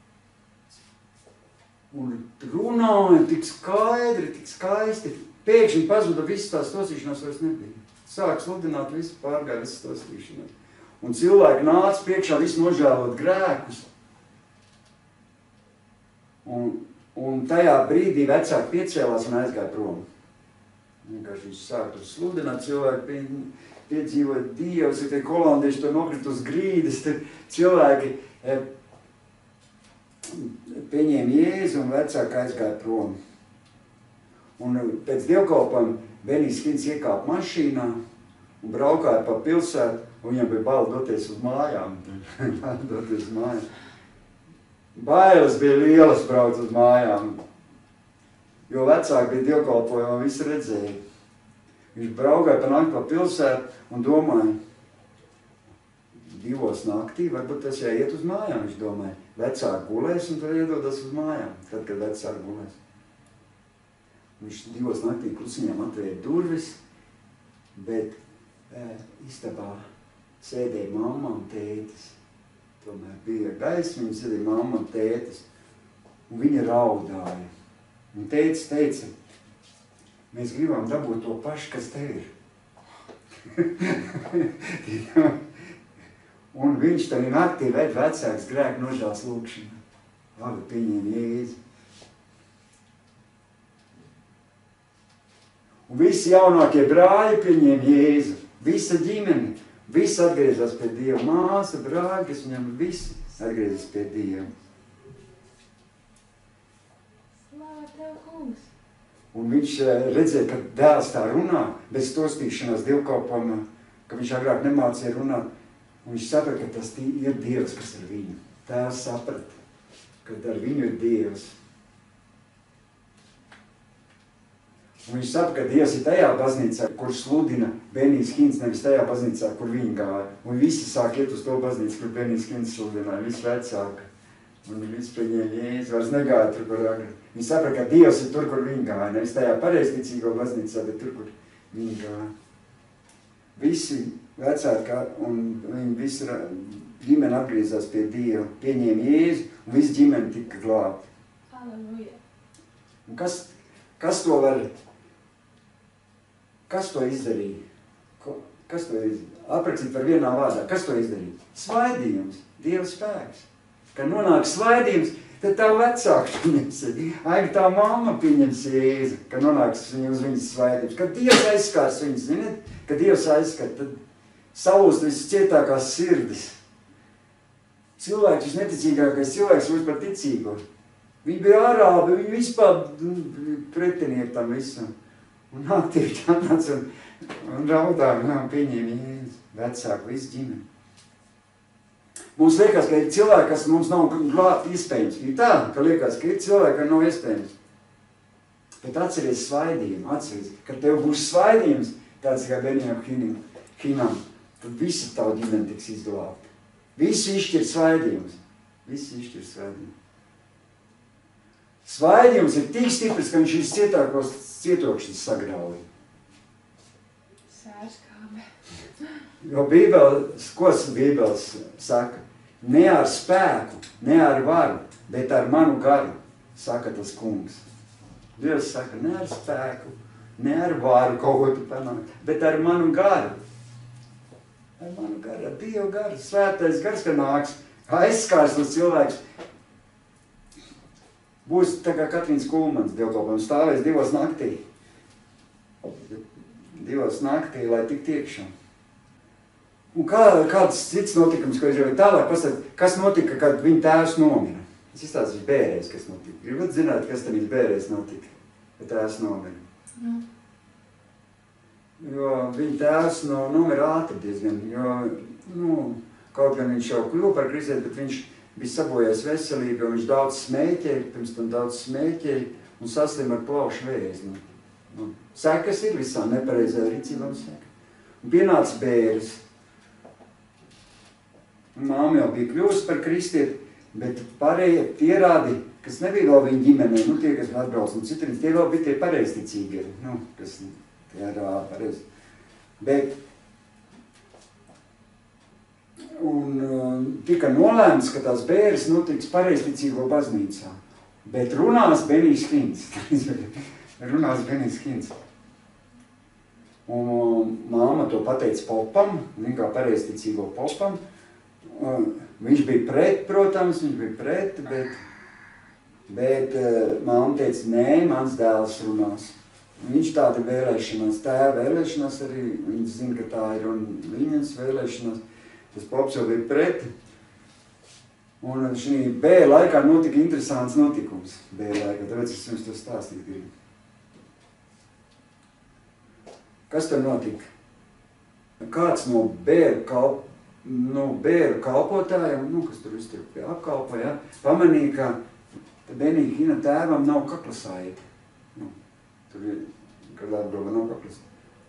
Un runāja tik skaidri, tik skaisti. Pēkšņi pazuda visas tās tostīšanās vairs nebija. Sāk sludināt, visu pārgāja visas tostīšanās. Un cilvēki nāca priekšā visu nožēlot grēkus. Un, un tajā brīdī vecāki piecēlās un aizgāja prom. Vienkārši viņš sāk tur sludināt, cilvēki pie, piedzīvot Dievs, ir tie holandieši tur nokrit uz grīdas, tur cilvēki e, pieņēma Jēzu un vecāki aizgāja prom. Un pēc dievkalpojuma Benijs Hins iekāpa mašīnā un braukāja pa pilsētu, un viņam bija bail doties uz mājām. doties uz mājām. Bailes bija lielas braukt uz mājām. Jo vecāki bija dievkalpojumā, visi redzēja. Viņš braukāja pa nakti pa pilsētu un domāja, divos naktī, varbūt tas jāiet uz mājām, viņš domāja. Vecāki gulēs un tad iedodas uz mājām, tad, kad vecāki gulēs. Viņš divos naktī klusiņām atvēra durvis, bet e, istabā sēdēja mamma un tētis. Tomēr bija gaismiņa, sēdēja mamma un tētis, un viņa raudāja. Un tētis teica, mēs gribam dabūt to pašu, kas tev ir. Un viņš tad naktī ved vecāks grēku nožēlas lūkšana. Abi pieņēma Jēzu. Un visi jaunākie brāļi pieņēma Jēzu. Visa ģimene. Visi atgriezās pie Dieva. Māsa, brāļi, kas viņam visi atgriezās pie Dieva. Un viņš redzēja, ka dēls tā runā, bez tostīšanās dievkalpojumā, ka viņš agrāk nemācīja runāt. Un viņš saprata, ka tas ir Dievs, kas ar viņu. Tēvs saprata, ka ar viņu ir Dievs. Un viņš saprata, ka Dievs ir tajā baznīcā, kur sludina Benijs Hins, nevis tajā baznīcā, kur viņi gāja. Un visi sāk iet uz to baznīcu, kur Benijs Hins sludināja, visi vecāki. Un viss pieņēma Jēzu, vairs negāja tur, kur agri. Viņi saprata, ka Dievs ir tur, kur viņi gāja. Nevis tajā pareizticīgo baznīcā, bet tur, kur viņi gāja. Visi vecāki un viņi visi ģimeni atgriezās pie Dieva, pieņēma Jēzu, un visi ģimeni tika glābti. Halleluja. Un kas, kas to var, kas to izdarīja? Kas to izdarīja? Aprakstīt par vienā vārdā. Kas to izdarīja? Svaidījums, Dieva spēks. Kad nonāk svaidījums, tad tā vecāks pieņems, aigi tā mamma pieņems Jēzu, kad nonāks viņa uz viņas svaidījums. Kad Dievs aizskars viņas, ziniet, kad Dievs aizskar, tad salūst visas cietākās sirdis. Cilvēks, šis neticīgākais cilvēks, būs par ticīgo. Viņi bija arābi, viņi vispār pretinieki tam visam. Un naktī viņš atnāca un, un raudāja, un pieņēma Jēzu, vecāku, visu ģimeni. Mums liekas, ka ir cilvēki, kas mums nav glābt iespējams. Ir tā, ka liekas, ka ir cilvēki, ka nav iespējams. Bet atceries svaidījumu, atceries, kad tev būs svaidījums, tāds kā Benijam Hinam, tad visi tavu ģimeni tiks izglābti. Visi izšķir svaidījumus. Visi izšķir svaidījumus. Svaidījums ir tik stiprs, ka viņš ir cietākos cietokšņus sagrauj. Sērskābe. Jo Bībeles, ko Bībeles saka? Ne ar spēku, ne ar varu, bet ar manu garu, saka tas kungs. Dievs saka, ne ar spēku, ne ar vāru kaut ko tu panākt, bet ar manu garu. Ar manu garu, ar Dievu garu, svētais gars, ka nāks, aizskārs uz cilvēks. Būs tā kā Katrīns Kulmans dievkalpojums, stāvēs divos naktī. Divos naktī, lai tik tiekšā. Un kā, kāds cits notikums, ko es jau tālāk pastāst, kas notika, kad viņa tēvs nomira? Es izstāstīšu bērēs, kas notika. Gribat zināt, kas tam bērēs notika, kad tēvs nomira? Mm. Jo viņa tēvs no, nomira ātri diezgan, jo, nu, kaut gan viņš jau kļuva par kristieti, bet viņš bija sabojājis veselību, jo viņš daudz smēķēja, pirms tam daudz smēķēja un saslim ar plaušu vēzi. Nu, nu, sekas ir visām nepareizā rīcībām seka. Un pienāca bēres. Māma jau bija kļuvusi par kristieti, bet pārējie tie rādi, kas nebija vēl viņa ģimenē, nu tie, kas atbrauc no citurienes, tie vēl bija tie pareizticīgi, nu, kas tie ir pareizi. Bet, un uh, tika nolēmts, ka tās bēres notiks pareizticīgo baznīcā, bet runās Benijs Hinds. runās Benijs Hinds. Un uh, māma to pateica popam, viņa kā pareizticīgo popam. Un viņš bija pret, protams, viņš bija pret, bet, bet uh, māma teica, nē, mans dēls runās. Viņš tāda vēlēšanās, tēva vēlēšanās arī, viņš zina, ka tā ir un viņas vēlēšanās. Tas pops jau bija pret. Un šī B laikā notika interesants notikums. B laikā, tāpēc es jums to stāstīt gribu. Kas tur notika? Kāds no bēru kalp nu, bēru kalpotājiem, nu, kas tur visu tur apkalpoja, ja, pamanīja, ka Benija Hina tēvam nav kaklasaita. Nu, tur ir, kad atbrauga nav kaklasaita.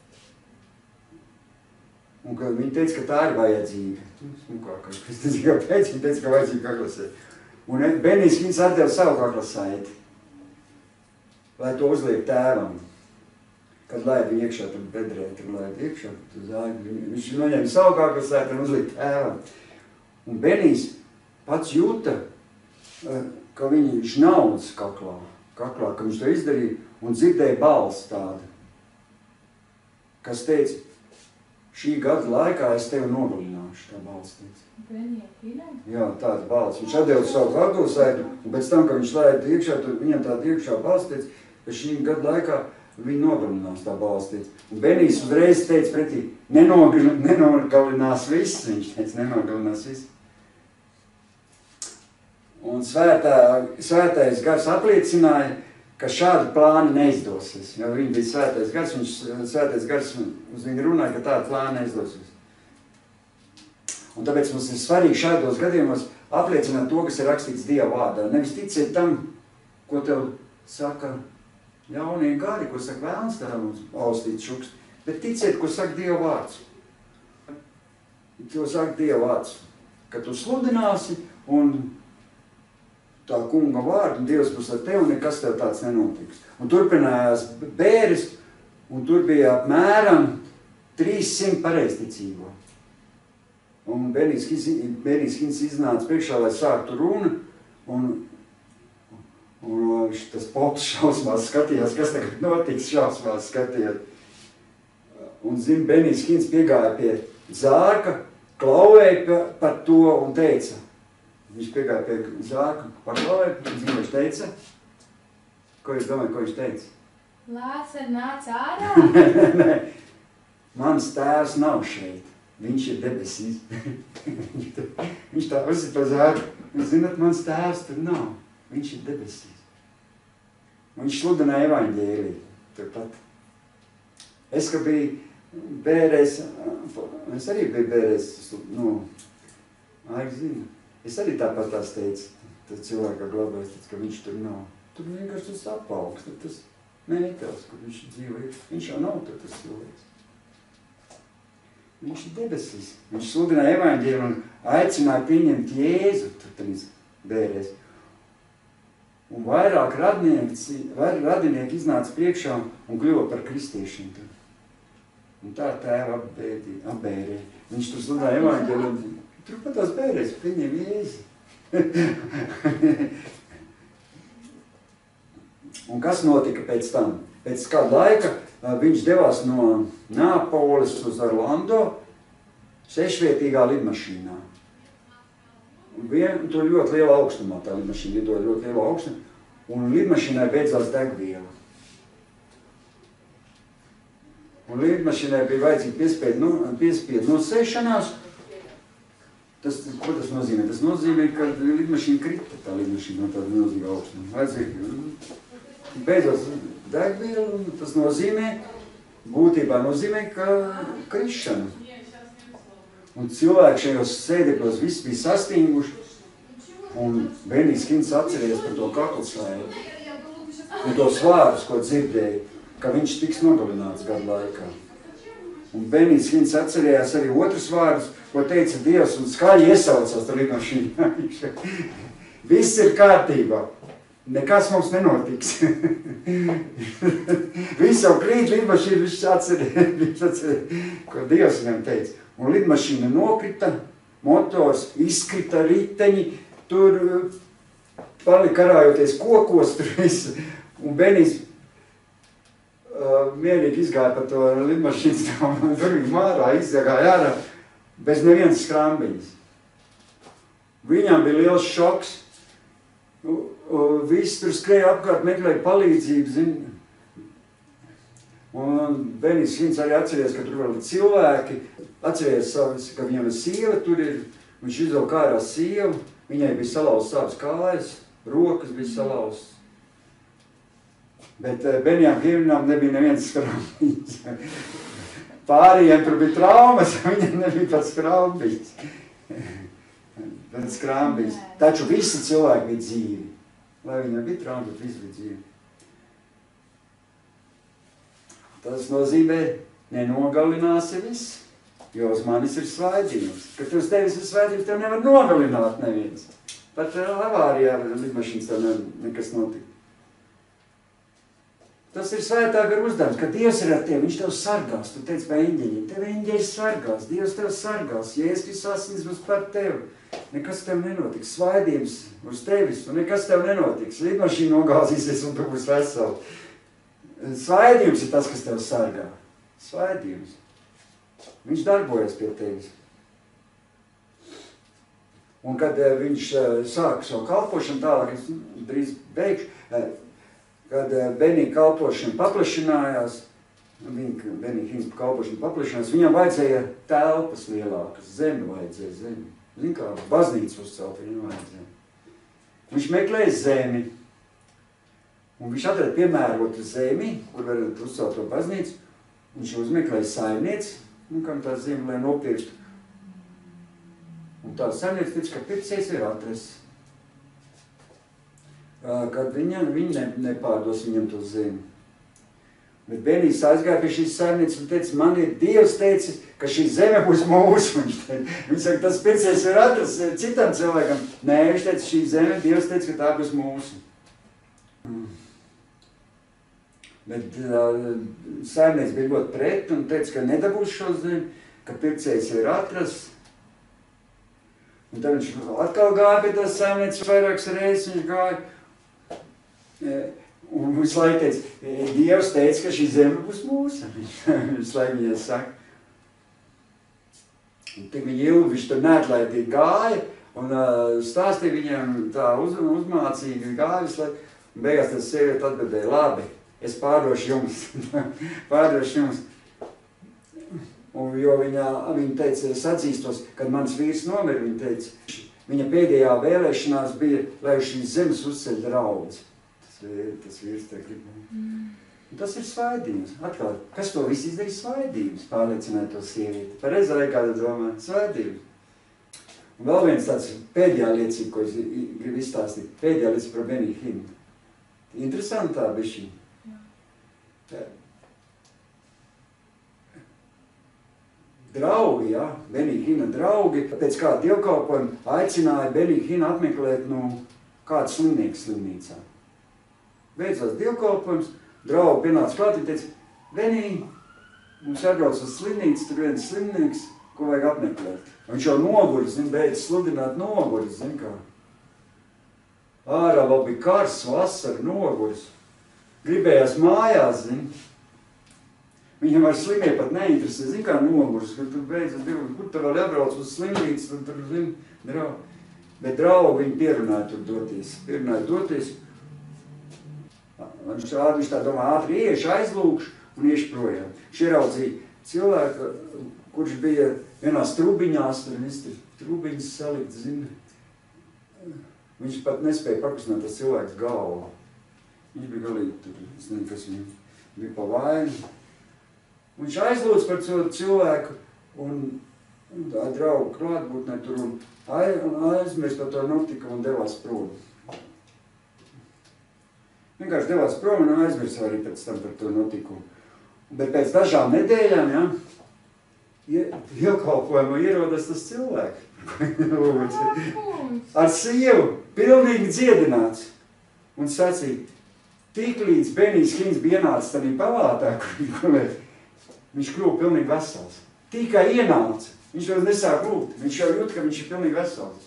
Un ka viņi teica, ka tā ir vajadzīga. Nu, kā, kas teica, kāpēc? Viņi teica, ka vajadzīga kaklasaita. Un Benijs Hins atdeva savu kaklasaiti, lai to uzliek tēvam. Kad laid viņu iekšā, tad bedrē, tad laid iekšā, tad zāgi, viņš noņēma savu kaklasaiti un uzlika tēvam. Un Benijs pats jūta, ka viņa žnaudz kaklā, kaklā, ka viņš to izdarīja un dzirdēja balsi tādu, kas teica, šī gada laikā es tevi nogalināšu, tā balsi teica. Benija Hina? Jā, tāda balsi. Viņš atdeva savu kaklasaiti un pēc tam, kad viņš laid iekšā, tad viņam tāda iekšā balsi teica, ka šī gada laikā viņi nogalinās tā balstīts. Un Benijs uzreiz teica pretī, nenogalinās viss, viņš teica, nenogalinās viss. Un svētā, svētais gars apliecināja, ka šādi plāni neizdosies. Jo viņi bija svētais gars, viņš svētais gars uz viņu runāja, ka tādi plāni neizdosies. Un tāpēc mums ir svarīgi šādos gadījumos apliecināt to, kas ir rakstīts Dieva vārdā. Nevis ticiet tam, ko tev saka jaunie gari, ko saka vēlns, tā mums austīts šuks, bet ticiet, ko saka Dieva vārds. Ko saka Dieva vārds, ka tu sludināsi un tā kunga vārdu, un Dievs būs ar tevi, un nekas tev tāds nenotiks. Un turpinājās bēris, un tur bija apmēram trīssimt pareizticīgo. Un Benijs Hins iznāca priekšā, lai sāktu runu, un Un tas pops šausmās skatījās, kas tagad notiks, šausmās skatījās. Un, zin, Benijs Hins piegāja pie zārka, klauvēja par to un teica. Viņš piegāja pie zārka, paklauvēja, un zin, viņš teica. Ko jūs domājat, ko viņš teica? Lācer nāc ārā? Nē, mans tēvs nav šeit, viņš ir debesīs. Viņš tā uzsit pa zārku, un zinat, mans tēvs tur nav. Viņš ir debesīs. Un viņš sludināja evaņģēliju turpat. Es, ka biju bērēs, es arī biju bērēs, nu, Aigi zina. Es arī tāpat tās teicu, tad cilvēkā glabājas, ka viņš tur nav. Tur vienkārši tas apaugs, tad tas mētels, kur viņš dzīvoja. Viņš jau nav tur tas cilvēks. Viņš ir debesīs. Viņš sludināja evaņģēliju un aicināja pieņemt Jēzu tur tenīs bērēs. Un vairāk radinieki, vairāk radinieki iznāca priekšā un kļuva par kristiešiem tur. Un tā tēva apbērē. Viņš tur sludināja evaņģēliju. Tur pat tās bērēs, pieņem Jēzu. Un kas notika pēc tam? Pēc kāda laika viņš devās no Neapoles uz Orlando sešvietīgā lidmašīnā. Vien, tur ļoti liela augstumā tā lidmašīna lidoja ļoti liela augstumā, un lidmašīnai beidzās degviela. Un lidmašīnai bija vajadzīga piespiedu no, piespied nosēšanās. Tas, ko tas nozīmē? Tas nozīmē, ka lidmašīna krita, tā lidmašīna no tāda milzīga augstuma. Vajadzīga. Beidzās degviela, un tas nozīmē, būtībā nozīmē, ka krišana. Un cilvēki šajos sēdekļos viss bija sastinguši, un Benijs Hinds atcerējās par to kaklsāju, un tos vārdus, ko dzirdēja, ka viņš tiks nogalināts gadu laikā. Un Benijs Hinds atcerējās arī otras vārdus, ko teica Dievs, un skaļi iesaucās tā lidmašīnā. Viss ir kārtībā. Nekas mums nenotiks. Viss jau krīt lidmašīna, viņš atcerēja, viņš atcerēja, ko Dievs viņam teica. Un lidmašīna nokrita, motors izkrita, riteņi, tur palika karājoties kokos, tur viss. Un Benijs uh, mierīgi izgāja par to lidmašīnas durvīm ārā, izgāja ārā, bez nevienas skrambiņas. Viņam bija liels šoks. Viss tur skrēja apkārt, meklēja palīdzību, zin. Un Benijs Hinds arī atceries, ka tur vēl ir cilvēki, atceries, ka viņam ir sieva, tur ir, viņš izvelk ārā sievu, viņai bija salauzts abas kājas, rokas bija salauzts. Bet Benijam Hindam nebija neviens skrambiņas. Pārējiem tur bija traumas, viņam nebija pats skrambiņas. Pēc skrambiņas. Taču visi cilvēki bija dzīvi. Lai viņam bija traumas, bet visi bija dzīvi. Tas nozīmē, nenogalināsi viss, jo uz manis ir svaidījums. Kad uz tevis ir svaidījums, tev nevar nogalināt neviens. Pat avārijā lidmašīnas tev ne, nekas notika. Tas ir svētā gara uzdevums, ka Dievs ir ar tevi, viņš tev sargās. Tu teici par eņģeļiem, tev eņģeļs sargās, Dievs tev sargās, Jēzus Kristus asins būs par tevi. Nekas tev nenotiks, svaidījums uz tevis, un nekas tev nenotiks. Lidmašīna nogāzīsies, un tu būs vesels. Svaidījums ir tas, kas tev sargā. Svaidījums. Viņš darbojas pie tevis. Un kad uh, viņš uh, sāka savu kalpošanu tālāk, es drīz beigšu, uh, kad uh, Benija kalpošana paplašinājās, viņa Benija Hinds kalpošana paplašinājās, viņam vajadzēja telpas lielākas, zemi vajadzēja zemi. Zin kā, baznīcu uzcelt viņam vajadzēja. Viņš meklēja zemi. Un viņš atrada piemērotu zemi, kur varētu uzcelt to baznīcu. Viņš uzmeklēja saimnieci, nu, kam tā zemi, lai nopirktu. Un tā saimnieci tic, ka pircējs ir atrasts. Kad viņa, viņa ne, nepārdos viņam to zemi. Bet Benijs aizgāja pie šīs saimnieces un teica, man ir Dievs teicis, ka šī zeme būs mūsu. Viņš teica, viņš saka, tas pircējs ir atrasts citam cilvēkam. Nē, viņš teica, šī zeme, Dievs teica, ka tā būs mūsu. Mm. Bet uh, saimnieks bija ļoti pret un teica, ka nedabūs šo zemi, ka pircējs ir atrasts. Un tad viņš atkal gāja pie tās saimnieces vairākas reizes, viņš gāja. Un viņš laiku teica, Dievs teica, ka šī zeme būs mūsu. Viņš laiku viņai saka. Un tik viņa ilgi, viņš tur neatlaidīgi gāja un uh, stāstīja viņam tā uz, uzmācīgi gāja visu laiku. Un beigās tas sieviete atbildēja, labi, es pārdošu jums, pārdošu jums. Un, jo viņa, viņa teica, es atzīstos, kad mans vīrs nomira, viņa teica, viņa pēdējā vēlēšanās bija, lai šīs zemes uzceļ draudzi. Tas vīrs te grib. Mm. Tas ir svaidījums. Atkal, kas to visu izdarīja? Svaidījums. Pārliecināja to sievieti. Pareizi arī kāda domā. Svaidījums. Un vēl viens tāds pēdējā liecība, ko es gribu izstāstīt. Pēdējā liecība par Beniju Hindu. Interesantā bišķi. Jā. Draugi, jā, Benija Hinda draugi, pēc kāda dievkalpojuma aicināja Beniju Hindu apmeklēt no kāda slimnieka slimnīcā. Beidzās dievkalpojums, draugi pienāca klāt un teica, Benija, mums jābrauc uz slimnīcu, tur viens slimnieks, ko vajag apmeklēt. Viņš jau noguris, zin, beidz sludināt noguris, zin kā. Ārā vēl bija karsts, vasara, noguris. gribējās mājās, zini. Viņam var slimie pat neinteresē, zini, kā nomurs, kad tu beidzas divu, kur tu vēl jābrauc uz slimnīcu, tad tur, zini, draugi. Bet draugi viņi pierunāja tur doties, pierunāja doties. Viņš, viņš tā domā, ātri iešu, aizlūkšu un iešu projām. Viņš ieraudzīja cilvēku, kurš bija vienās trubiņās, tur viss tur trubiņas salikt, zini. Viņš pat nespēja pakustināt tas cilvēks galvu. Viņš bija galīgi tur, es nezinu, kas viņam bija pa vainu. Viņš aizlūdz par cilvēku un, un tā draugu klātbūtnē tur un, aiz, un aizmirst par to notikumu un devās prom. Vienkārši devās prom un aizmirst arī pēc tam par to notikumu. Bet pēc dažām nedēļām, ja, iekalpojumā ierodas tas cilvēks. Ar sievu, pilnīgi dziedināts. Un sacīja, tik līdz Benijs Hins bija ienācis tādā palātā, kur viņš kļuva pilnīgi vesels. Tikai ienāca. Viņš vēl nesāk lūgt. Viņš jau jūt, ka viņš ir pilnīgi vesels.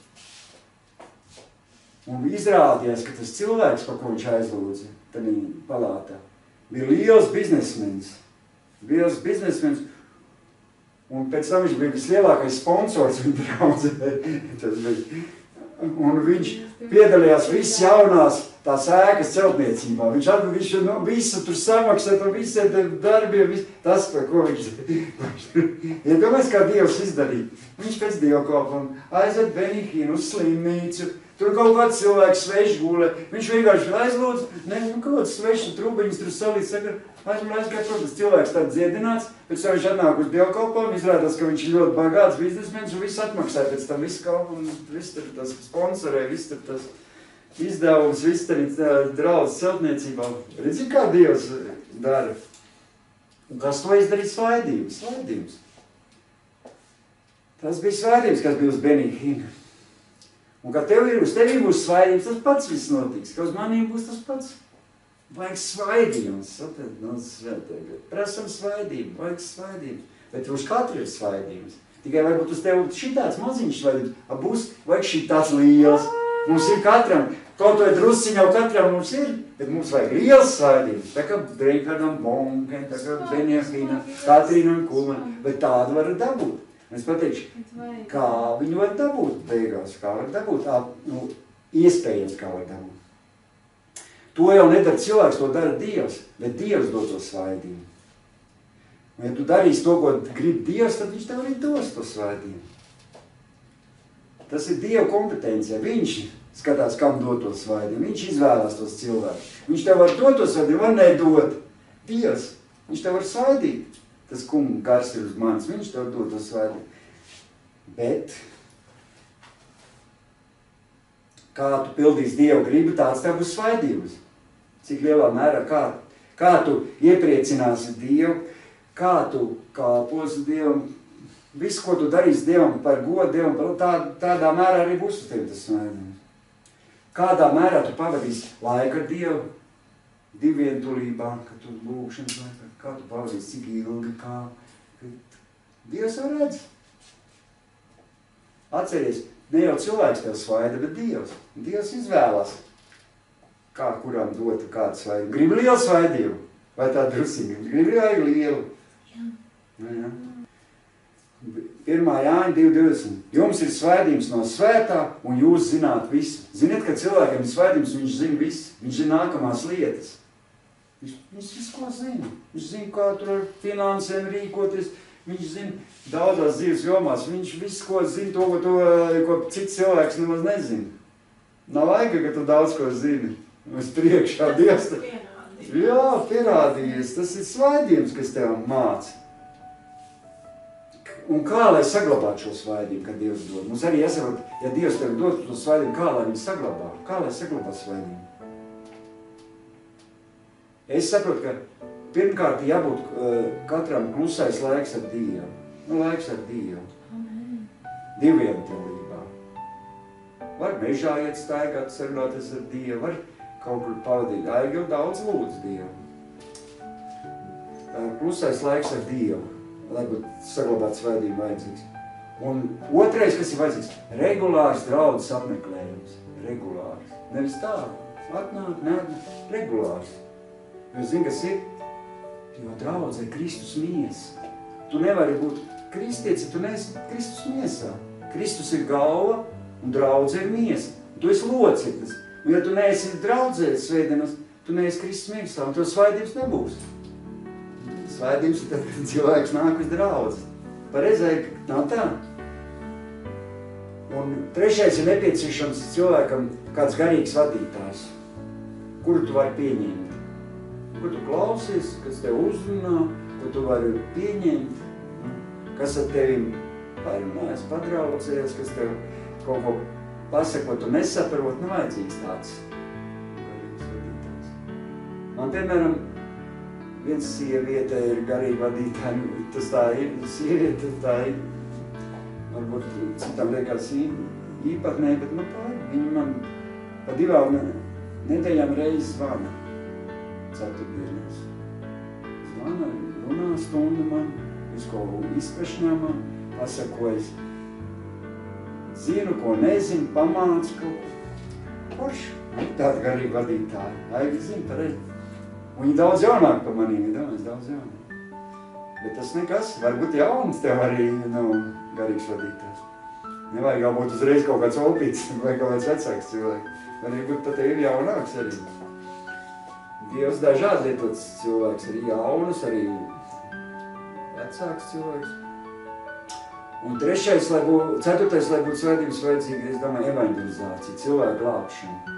Un izrādījās, ka tas cilvēks, par ko viņš aizlūdza, tādā palātā, bija liels biznesmenis. Liels biznesmenis. Un pēc tam viņš bija vislielākais sponsors viņa draudzē. Tas bija. Un viņš piedalījās viss jaunās tās ēkas celtniecībā. Viņš, viņš nu, visu tur samaksā, tur visi darbiem, visu, tas, par ko viņš... Ja domājies, kā Dievs izdarīja. Viņš pēc dievkalpuma aizved Benihīnu uz slimnīcu, tur kaut kāds cilvēks svešs gulē. Viņš vienkārši aizlūdz, ne, nu, kaut kāds svešs trubiņas tur salīdz, saka, aizmēr aizgāja, protams, cilvēks tāds dziedināts, pēc tam viņš atnāk uz dievkalpojumu, izrādās, ka viņš ir ļoti bagāts biznesmenis un viss atmaksāja pēc tam visu kalpu un viss tur tas sponsorē, viss tur tas izdevums, viss tur draudz celtniecībā. Redzi, kā Dievs dara. Un kas to izdarīja svaidījums? Svaidījums. Tas bija svaidījums, kas bija uz Benihīnu. Un kā tev ir, uz tevi būs svaidījums, tas pats viss notiks, ka uz maniem būs tas pats. Vajag svaidījums, no svētēji. Prasam svaidību, vajag svaidījums. Bet uz katru ir svaidījums. Tikai varbūt uz tevi šitāds maziņš svaidījums, a būs, vajag šitāds liels. Mums ir katram, kaut vai drusciņ jau katram mums ir, bet mums vajag liels svaidījums. Tā kā Breikardam Bonken, tā kā Benjamīnam, Katrīnam Kulmanam, bet tādu var dabūt. Es pateikšu, kā viņu var dabūt beigās, kā var dabūt, nu, iespējams, kā var dabūt. To jau nedara cilvēks, to dara Dievs, bet Dievs dod to svaidījumu. Un ja tu darīsi to, ko grib Dievs, tad viņš tev arī dos to svaidījumu. Tas ir Dieva kompetencija. Viņš skatās, kam dod to svaidījumu. Viņš izvēlās tos cilvēkus. Viņš tev var dot to svaidījumu, var nedot. Dievs, viņš tev var svaidīt. Tas kunga gars ir uz manis, viņš tev dod to svaidījumu. Bet kā tu pildīsi Dievu gribu, tāds tev būs svaidījums. Cik lielā mērā, kā, kā tu iepriecināsi Dievu, kā tu kalposi Dievam, visu, ko tu darīsi Dievam par godu, Dievam par tā, tādā mērā arī būs uz tevi tas svaidījums. Kādā mērā tu pavadīsi laiku ar Dievu, divientulībā, kad tu lūkšanas laikā, kā tu pavadīsi, cik ilgi, kā, kad Dievs jau redz. Atceries, ne jau cilvēks tev svaida, bet Dievs. Dievs izvēlās, kā kuram dotu kādu svaidījumu. Gribu lielu svaidījumu, vai tā drusīgi, gribu lielu. Jā. Jā. pirmā Jāņa divi divdesmit. Jums ir svaidījums no svētā, un jūs zināt visu. Ziniet, ka cilvēkiem ir svaidījums, viņš zina visu. Viņš zina nākamās lietas. Viņš, viņš visu ko zina. Viņš zina, kā tur ar finansēm rīkoties. Viņš zina daudzās dzīves jomās. Viņš visu, ko zina, to, ko, to, ko cits cilvēks nemaz nezina. Nav laika, ka tu daudz ko zini. Uz priekšā Dievs. Jā, pierādījies. Tas ir svaidījums, kas tev māca. Un kā lai saglabātu šo svaidījumu, kad Dievs dod? Mums arī jāsaprot, ja Dievs tev dod to svaidījumu, kā lai viņu saglabā? Kā lai saglabā svaidījumu? Es saprotu, ka pirmkārt jābūt uh, katram klusais laiks ar Dievu. Nu, laiks ar Dievu. Divientulībā. Var mežā iet staigāt, sarunāties ar Dievu, var kaut kur pavadīt. Aigi jau daudz lūdz Dievu. Uh, klusais laiks ar Dievu. Lai būtu saglabāt svaidījumu vajadzīgs. Un otrais, kas ir vajadzīgs, regulārs draudzes apmeklējums. Regulārs. Nevis tā, atnāk, neatnāk, regulārs. Jo zini, kas ir? Jo draudzē Kristus miesa. Tu nevari būt kristietis, ja tu neesi Kristus miesā. Kristus ir galva un draudzē ir miesa. Tu esi loceklis. Un ja tu neesi draudzēs svētdienas, tu neesi Kristus miesā, un to svētdienas nebūs. Svētdienas ir tad, kad cilvēks nāk uz draudzi. Pareizai nav tā. Un trešais ir nepieciešams cilvēkam kāds garīgs vadītājs, kuru tu vari pieņemt. Kur tu klausies, kas tev uzrunā, ko tu vari pieņemt, kas ar tevim parunājas, padraudzējas, kas tev kaut ko pasaka, ko tu nesaprot, nav vajadzīgs tāds garīgs vadītājs. Man, piemēram, viens sieviete ir garīgi vadītāji, tas tā ir, sieviete tā ir, varbūt citam liekas īpatnē, bet man pār, viņa man pa divām nedēļām reizi zvana. Ceturtdienās. Zvana, runā stundu man, visu ko izpešņā man, pasaka, ko es zinu, ko nezinu, pamācu kaut ko. Porši, tāda garīga vadītāja. Aigi zina pareizi. Un viņi daudz jaunāk par manīm, ir daudz, daudz jaunāk. Bet tas nekas, varbūt jauns tev arī nav garīgs vadītājs. Nevajag jau būt uzreiz kaut kāds opīts vai kaut kāds vecāks cilvēks. Varbūt pat tev ir jaunāks arī. Dievs dažādi lietots cilvēks, arī jaunas, arī vecāks cilvēks. Un trešais, lai būtu, ceturtais, lai būtu svētības vajadzīga, es domāju, evanģelizācija, cilvēku glābšana.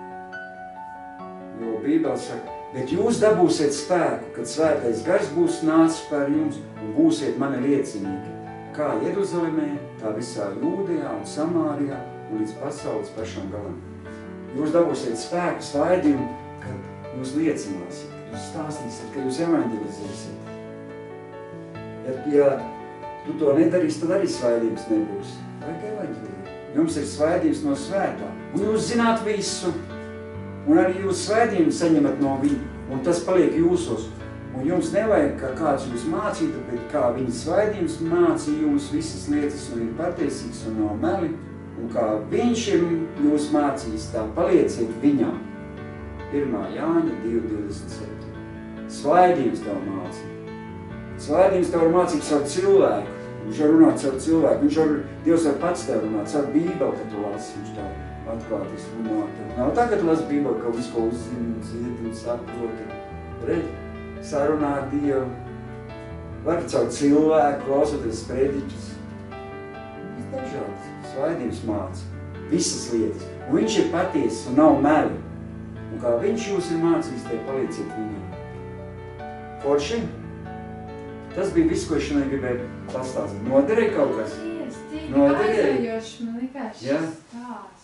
Jo Bībele saka, bet jūs dabūsiet spēku, kad svētais gars būs nācis par jums un būsiet mani liecinieki, kā Jeruzalemē, tā visā Jūdejā un Samārijā un līdz pasaules pašam galam. Jūs dabūsiet spēku, svaidījumu, kad jūs liecināsiet, kad jūs stāstīsiet, kad jūs evanģelizēsiet. Ja, ja tu to nedarīsi, tad arī svaidības nebūs. Vajag evanģeliju. Jums ir svaidības no svētā. Un jūs zināt visu. Un arī jūs svaidījumu saņemat no viņa. Un tas paliek jūsos. Un jums nevajag, kā kāds jūs mācītu, bet kā viņa svaidījums mācīja jums visas lietas un ir patiesīgs un nav meli. Un kā viņš ir jūs mācījis, tā palieciet viņam. pirmā Jāņa divi divdesmit septiņi. Svaidījums tev mācīja. Svaidījums tev var mācīt savu cilvēku. Viņš var runāt savu cilvēku. Viņš var, Dievs var pats tev runāt, savu Bībeli, kad tu lasi. Viņš tev atklātis runāt. Nav tā, ka tu lasi Bībeli, ka visu ko uzzini, dzirdi un saproti. Redz, sarunā ar Dievu. Var savu cilvēku, klausoties prediķus. Viņš dažāds. Svaidījums māca. Visas lietas. Un viņš ir patiesas un nav meli. Un kā viņš jūs ir mācījis, te palieciet viņam. Forši? Tas bija viss, ko es šodien gribēju pastāstīt. Noderēja kaut kas? Yes, tik Noderēja? aizraujoši, man likās šis Ja? stāsts.